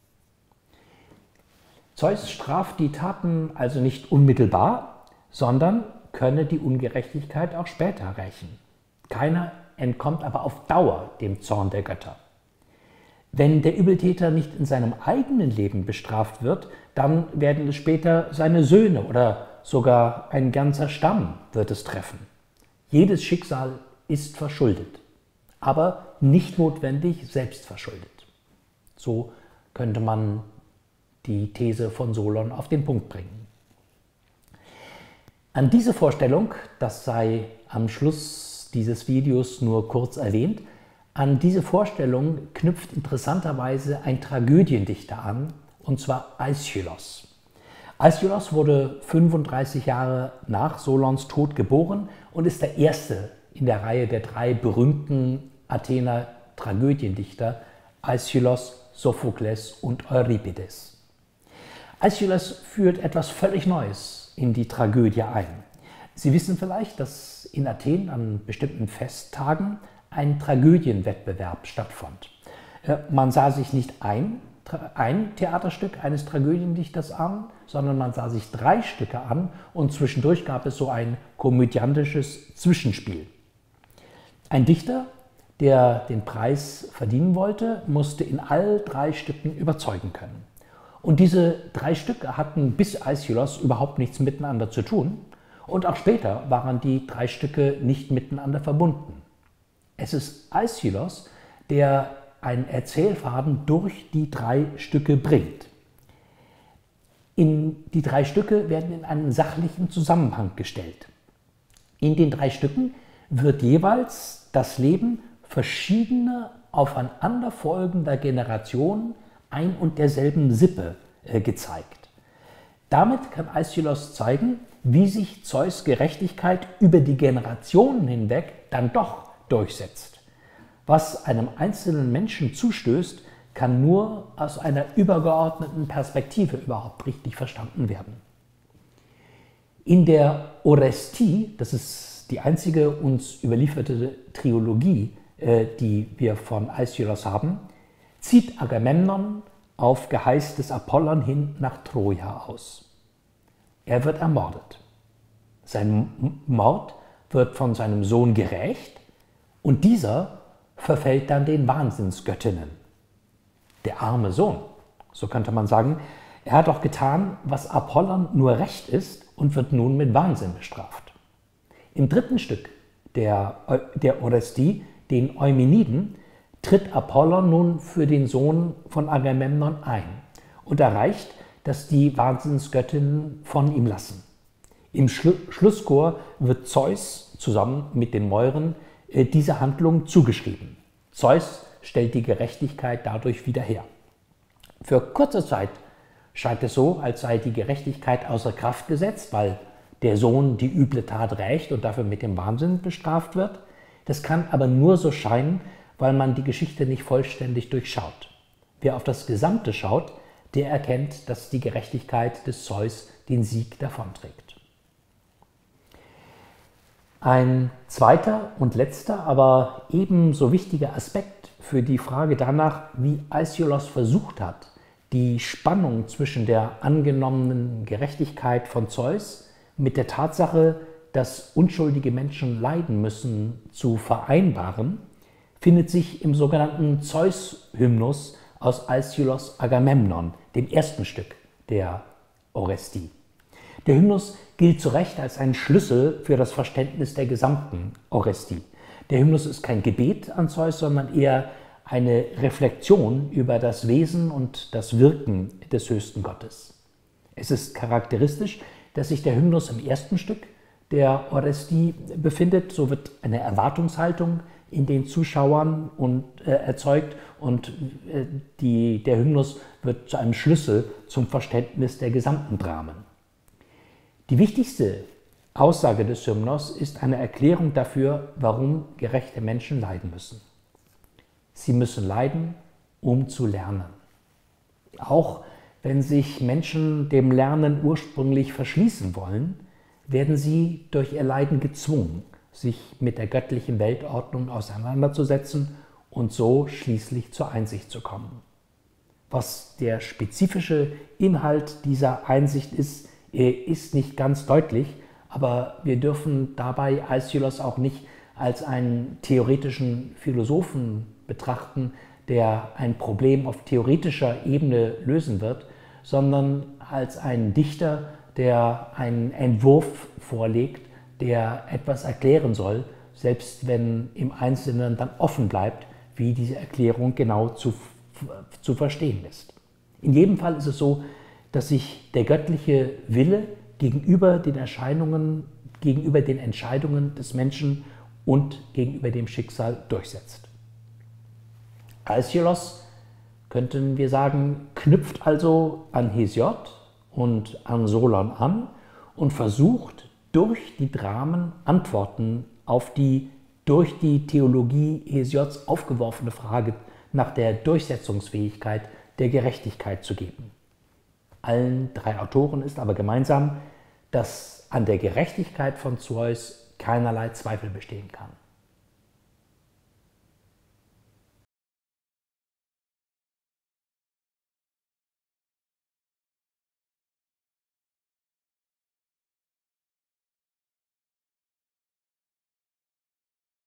Zeus straft die Taten also nicht unmittelbar, sondern könne die Ungerechtigkeit auch später rächen. Keiner entkommt aber auf Dauer dem Zorn der Götter. Wenn der Übeltäter nicht in seinem eigenen Leben bestraft wird, dann werden es später seine Söhne oder sogar ein ganzer Stamm wird es treffen. Jedes Schicksal ist verschuldet, aber nicht notwendig selbst verschuldet. So könnte man die These von Solon auf den Punkt bringen. An diese Vorstellung, das sei am Schluss dieses Videos nur kurz erwähnt, an diese Vorstellung knüpft interessanterweise ein Tragödiendichter an, und zwar Aeschylus. Aeschylus wurde fünfunddreißig Jahre nach Solons Tod geboren und ist der erste in der Reihe der drei berühmten Athener Tragödiendichter, Aeschylus, Sophokles und Euripides. Aeschylus führt etwas völlig Neues in die Tragödie ein. Sie wissen vielleicht, dass in Athen an bestimmten Festtagen ein Tragödienwettbewerb stattfand. Man sah sich nicht ein, ein Theaterstück eines Tragödiendichters an, sondern man sah sich drei Stücke an und zwischendurch gab es so ein komödiantisches Zwischenspiel. Ein Dichter, der den Preis verdienen wollte, musste in all drei Stücken überzeugen können. Und diese drei Stücke hatten bis Aeschylus überhaupt nichts miteinander zu tun und auch später waren die drei Stücke nicht miteinander verbunden. Es ist Aeschylus, der einen Erzählfaden durch die drei Stücke bringt. In die drei Stücke werden in einen sachlichen Zusammenhang gestellt. In den drei Stücken wird jeweils das Leben verschiedener aufeinanderfolgender Generationen ein und derselben Sippe äh, gezeigt. Damit kann Aeschylus zeigen, wie sich Zeus' Gerechtigkeit über die Generationen hinweg dann doch durchsetzt. Was einem einzelnen Menschen zustößt, kann nur aus einer übergeordneten Perspektive überhaupt richtig verstanden werden. In der Orestie, das ist die einzige uns überlieferte Trilogie, äh, die wir von Aeschylus haben, zieht Agamemnon auf Geheiß des Apollon hin nach Troja aus. Er wird ermordet. Sein Mord wird von seinem Sohn gerächt und dieser verfällt dann den Wahnsinnsgöttinnen. Der arme Sohn, so könnte man sagen, er hat doch getan, was Apollon nur recht ist und wird nun mit Wahnsinn bestraft. Im dritten Stück der, der Orestie, den Eumeniden, tritt Apollon nun für den Sohn von Agamemnon ein und erreicht, dass die Wahnsinnsgöttinnen von ihm lassen. Im Schlu Schlusschor wird Zeus zusammen mit den Mäuren äh, diese Handlung zugeschrieben. Zeus stellt die Gerechtigkeit dadurch wieder her. Für kurze Zeit scheint es so, als sei die Gerechtigkeit außer Kraft gesetzt, weil der Sohn die üble Tat rächt und dafür mit dem Wahnsinn bestraft wird. Das kann aber nur so scheinen, weil man die Geschichte nicht vollständig durchschaut. Wer auf das Gesamte schaut, der erkennt, dass die Gerechtigkeit des Zeus den Sieg davonträgt. Ein zweiter und letzter, aber ebenso wichtiger Aspekt für die Frage danach, wie Aeschylus versucht hat, die Spannung zwischen der angenommenen Gerechtigkeit von Zeus mit der Tatsache, dass unschuldige Menschen leiden müssen, zu vereinbaren, findet sich im sogenannten Zeus-Hymnus aus Aeschylus' Agamemnon, dem ersten Stück der Orestie. Der Hymnus gilt zu Recht als ein Schlüssel für das Verständnis der gesamten Orestie. Der Hymnus ist kein Gebet an Zeus, sondern eher eine Reflexion über das Wesen und das Wirken des höchsten Gottes. Es ist charakteristisch, dass sich der Hymnus im ersten Stück der Orestie befindet. So wird eine Erwartungshaltung in den Zuschauern und, äh, erzeugt und äh, die, der Hymnus wird zu einem Schlüssel zum Verständnis der gesamten Dramen. Die wichtigste Aussage des Hymnos ist eine Erklärung dafür, warum gerechte Menschen leiden müssen. Sie müssen leiden, um zu lernen. Auch wenn sich Menschen dem Lernen ursprünglich verschließen wollen, werden sie durch ihr Leiden gezwungen, sich mit der göttlichen Weltordnung auseinanderzusetzen und so schließlich zur Einsicht zu kommen. Was der spezifische Inhalt dieser Einsicht ist, ist nicht ganz deutlich, aber wir dürfen dabei Aeschylus auch nicht als einen theoretischen Philosophen betrachten, der ein Problem auf theoretischer Ebene lösen wird, sondern als einen Dichter, der einen Entwurf vorlegt, der etwas erklären soll, selbst wenn im Einzelnen dann offen bleibt, wie diese Erklärung genau zu, zu verstehen ist. In jedem Fall ist es so, dass sich der göttliche Wille gegenüber den Erscheinungen, gegenüber den Entscheidungen des Menschen und gegenüber dem Schicksal durchsetzt. Aeschylus, könnten wir sagen, knüpft also an Hesiod und an Solon an und versucht durch die Dramen Antworten auf die durch die Theologie Hesiods aufgeworfene Frage nach der Durchsetzungsfähigkeit der Gerechtigkeit zu geben. Allen drei Autoren ist aber gemeinsam, dass an der Gerechtigkeit von Zeus keinerlei Zweifel bestehen kann.